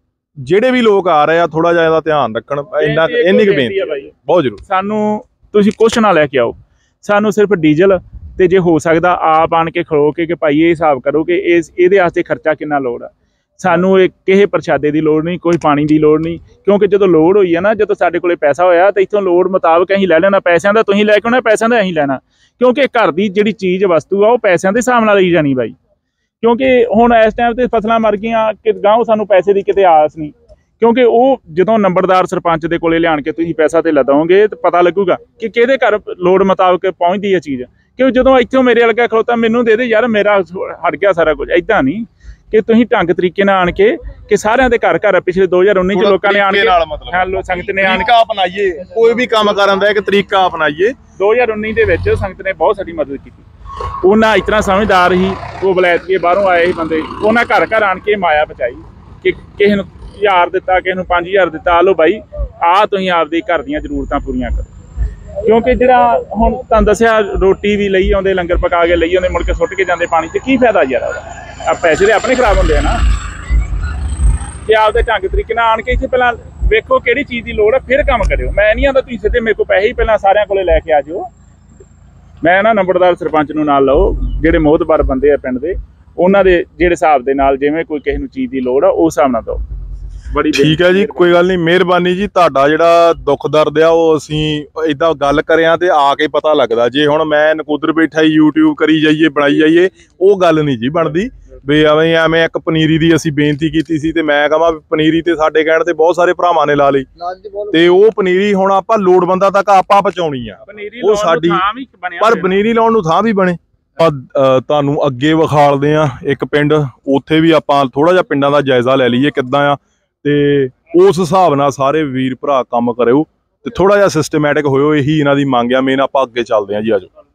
ਜਿਹੜੇ ਵੀ ਲੋਕ ਆ ਰਹੇ ਆ ਥੋੜਾ ਜਿਹਾ ਇਹਦਾ ਧਿਆਨ ਰੱਖਣ। ਇੰਨੀ ਕੁ ਬੇਨਤੀ ਹੈ, ਬਹੁਤ ਜ਼ਰੂਰ। ਸਾਨੂੰ ਤੁਸੀਂ ਕੁਛ ਨਾ ਲੈ ਕੇ ਆਓ, ਸਾਨੂੰ ਸਿਰਫ ਡੀਜ਼ਲ ਤੇ ਜੇ ਹੋ ਸਕਦਾ ਆਪ ਆਣ ਕੇ ਖਲੋ ਕੇ ਕਿ ਭਾਈ ਇਹ ਹਿਸਾਬ ਕਰੋ ਕਿ ਇਹਦੇ ਵਾਸਤੇ ਖਰਚਾ ਕਿੰਨਾ ਲੋੜ ਆ। ਸਾਨੂੰ ਇਹ ਕਿਸੇ ਪ੍ਰਸ਼ਾਦੇ ਦੀ ਲੋੜ ਨਹੀਂ, ਕੋਈ ਪਾਣੀ ਦੀ ਲੋੜ ਨਹੀਂ, ਕਿਉਂਕਿ ਜਦੋਂ ਲੋੜ ਹੋਈ ਹੈ ਨਾ, ਜਦੋਂ ਸਾਡੇ ਕੋਲੇ ਪੈਸਾ ਹੋਇਆ ਤਾਂ ਇੱਥੋਂ ਲੋੜ ਮੁਤਾਬਕ ਅਸੀਂ ਲੈ ਲੈਣਾ। ਪੈਸਿਆਂ ਦਾ ਤੁਸੀਂ ਲੈ ਕੇ ਆਉਣਾ, ਪੈਸਿਆਂ ਦਾ ਅਸੀਂ ਲੈਣਾ, ਕਿਉਂਕਿ ਘਰ ਦੀ ਜਿਹੜੀ ਚੀਜ਼ ਵਸਤੂ ਆ ਉਹ ਪੈਸਿਆਂ ਦੇ ਹਿਸਾਬ ਨਾਲ ਲਈ ਜਾਣੀ ਬਾਈ। ਕਿਉਂਕਿ ਹੁਣ ਇਸ ਟਾਈਮ ਤੇ ਫਸਲਾਂ ਮਰ ਗਈਆਂ, ਕਿ ਗਾਂਹ ਸਾਨੂੰ ਪੈਸੇ ਦੀ ਕਿਤੇ ਆਸ ਨਹੀਂ, ਕਿਉਂਕਿ ਉਹ ਜਦੋਂ ਨੰਬਰਦਾਰ ਸਰਪੰਚ ਦੇ ਕੋਲੇ ਲਿਆਣ ਕੇ ਤੁਸੀਂ ਪੈਸਾ ਤੇ ਲਦਾਓਗੇ ਤਾਂ ਪਤਾ ਲੱਗੂਗਾ ਕਿ ਕਿਹਦੇ ਘਰ ਲੋੜ ਮੁਤਾਬਕ ਪਹੁੰਚਦੀ ਹੈ ਚੀਜ਼। ਕਿ ਜਦੋਂ ਇੱਥੋਂ ਮੇਰੇ ਵਰਗਾ ਖਲੋਤਾ ਮੈਨੂੰ ਦੇ ਦੇ ਯਾਰ, ਮੇਰਾ ਹਟ ਗਿਆ ਸਾਰਾ ਕੁਝ, ਏਦਾਂ ਨਹੀਂ ਕਿ ਤੁਸੀਂ ਢੰਗ ਤਰੀਕੇ ਨਾਲ ਆਣ ਕੇ ਕਿ ਸਾਰਿਆਂ ਦੇ ਘਰ ਘਰ ਪਿਛਲੇ 2019 ਚ ਲੋਕਾਂ ਨੇ ਆਣ ਕੇ ਸੰਗਤ ਨੇ ਆਣ ਕੇ ਅਪਣਾਈਏ, ਕੋਈ ਵੀ ਕੰਮ ਕਰਨ ਦਾ ਇੱਕ ਤਰੀਕਾ ਅਪਣਾਈਏ। 2019 ਦੇ ਵਿੱਚ ਸੰਗਤ ਨੇ ਬਹੁਤ ਸਾਡੀ ਮਦਦ ਕੀਤੀ। ਉਹਨਾਂ ਇਤਨਾ ਸਮਝਦਾਰ ਹੀ, ਉਹ ਵਲਾਇਤ ਕੇ ਬਾਹਰੋਂ ਆਏ ਸੀ ਬੰਦੇ, ਉਹਨਾਂ ਘਰ ਘਰ ਆਣ ਕੇ ਮਾਇਆ ਬਚਾਈ ਕਿ ਕਿਸੇ ਨੂੰ 1000 ਦਿੱਤਾ, ਕਿਸੇ ਨੂੰ 5000 ਦਿੱਤਾ, ਆ ਲਓ ਬਾਈ ਆ ਤੁਸੀਂ ਆਪਦੇ ਘਰ ਦੀਆਂ ਜ਼ਰੂਰਤਾਂ ਪੂਰੀਆਂ ਕਰੋ। ਕਿਉਂਕਿ ਜਿਹੜਾ ਹੁਣ ਤੁਹਾਨੂੰ ਦੱਸਿਆ, ਰੋਟੀ ਵੀ ਲਈ ਆਉਂਦੇ, ਲੰਗਰ ਪਕਾ ਕੇ ਲਈ ਆਉਂਦੇ, ਮੁੜ ਕੇ ਸੁੱਟ ਕੇ ਜਾਂਦੇ ਪਾਣੀ 'ਚ, ਕੀ ਫਾਇਦਾ ਯਾਰ ਉਹਦਾ? ਆ ਪੈਸੇ ਦੇ ਆਪਣੇ ਖਰਾਬ ਹੁੰਦੇ ਆ ਨਾ। ਕਿ ਆਪਦੇ ਢੰਗ ਤਰੀਕੇ ਨਾਲ ਆਣ ਕੇ ਇੱਥੇ ਪਹਿਲਾਂ ਵੇਖੋ ਕਿਹੜੀ ਚੀਜ਼ ਦੀ ਲੋੜ ਹੈ, ਫਿਰ ਕੰਮ ਕਰਿਓ। ਮੈਂ ਨਹੀਂ ਆਂਦਾ ਤੁਸੀਂ ਸਿੱਧੇ ਮੇਰੇ ਕੋਲ ਪੈਸੇ ਹੀ ਪਹਿਲਾਂ ਸਾਰਿਆਂ ਕੋਲੇ ਲੈ ਕੇ ਆ ਜਾਓ। ਮੈਂ ਨਾ ਨੰਬਰਦਾਰ ਸਰਪੰਚ ਨੂੰ ਨਾਲ ਲਓ, ਜਿਹੜੇ ਮੋਹਤਬਾਰ ਬੰਦੇ ਆ ਪਿੰਡ ਦੇ, ਉਹਨਾਂ ਦੇ ਜਿਹੜੇ ਹਿਸਾਬ ਦੇ ਨਾਲ ਜਿਵੇਂ ਕੋਈ ਕਿਸੇ ਨੂੰ ਚੀਜ਼ ਦੀ ਲੋੜ ਆ ਉਸ ਹਿਸਾਬ ਨਾਲ ਦਿਓ। ਠੀਕ ਹੈ ਜੀ, ਕੋਈ ਗੱਲ ਨਹੀਂ, ਮਿਹਰਬਾਨੀ ਜੀ। ਤੁਹਾਡਾ ਜਿਹੜਾ ਦੁੱਖ ਦਰਦ ਆ ਉਹ ਅਸੀਂ ਏਦਾਂ ਗੱਲ ਕਰਿਆ ਤੇ ਆ ਕੇ ਪਤਾ ਲੱਗਦਾ। ਜੇ ਹੁਣ ਮੈਂ ਨਕੋਦਰ ਬੈਠਾ ਹੀ YouTube ਕਰੀ ਜਾਈਏ, ਬਣਾਈ ਜਾਈਏ, ਉਹ ਗੱਲ ਨਹੀਂ ਜੀ ਬਣਦੀ। ਵੀ ਐਵੇਂ ਇੱਕ ਪਨੀਰੀ ਦੀ ਅਸੀਂ ਬੇਨਤੀ ਕੀਤੀ ਸੀ ਤੇ ਮੈਂ ਕਹਾਂ ਪਨੀਰੀ ਤੇ ਸਾਡੇ ਕਹਿਣ ਤੇ ਬਹੁਤ ਸਾਰੇ ਭਰਾਵਾਂ ਨੇ ਲਾ ਲਈ ਤੇ ਉਹ ਪਨੀਰੀ ਹੁਣ ਆਪਾਂ ਲੋੜਵੰਦਾਂ ਤੱਕ ਆਪਾਂ ਪਹੁੰਚਾਉਣੀ ਆ, ਉਹ ਸਾਡੀ। ਪਰ ਪਨੀਰੀ ਲਾਉਣ ਨੂੰ ਥਾਂ ਵੀ ਬਣੇ। ਤੁਹਾਨੂੰ ਅੱਗੇ ਵਿਖਾਲਦੇ ਆ ਇੱਕ ਪਿੰਡ, ਉੱਥੇ ਵੀ ਆਪਾਂ ਥੋੜਾ ਜਿਹਾ ਪਿੰਡਾਂ ਦਾ ਜਾਇਜ਼ਾ ਲੈ ਲਈਏ ਕਿੱਦਾਂ ਆ, ਤੇ ਉਸ ਹਿਸਾਬ ਨਾਲ ਸਾਰੇ ਵੀਰ ਭਰਾ ਕੰਮ ਕਰਿਓ ਤੇ ਥੋੜਾ ਜਿਹਾ ਸਿਸਟਮੈਟਿਕ ਹੋਇਓ। ਇਹੀ ਇਹਨਾਂ ਦੀ ਮੰਗ ਆ ਮੇਨ। ਆਪਾਂ ਅੱਗੇ ਚੱਲਦੇ ਆ ਜੀ, ਆਜੋ।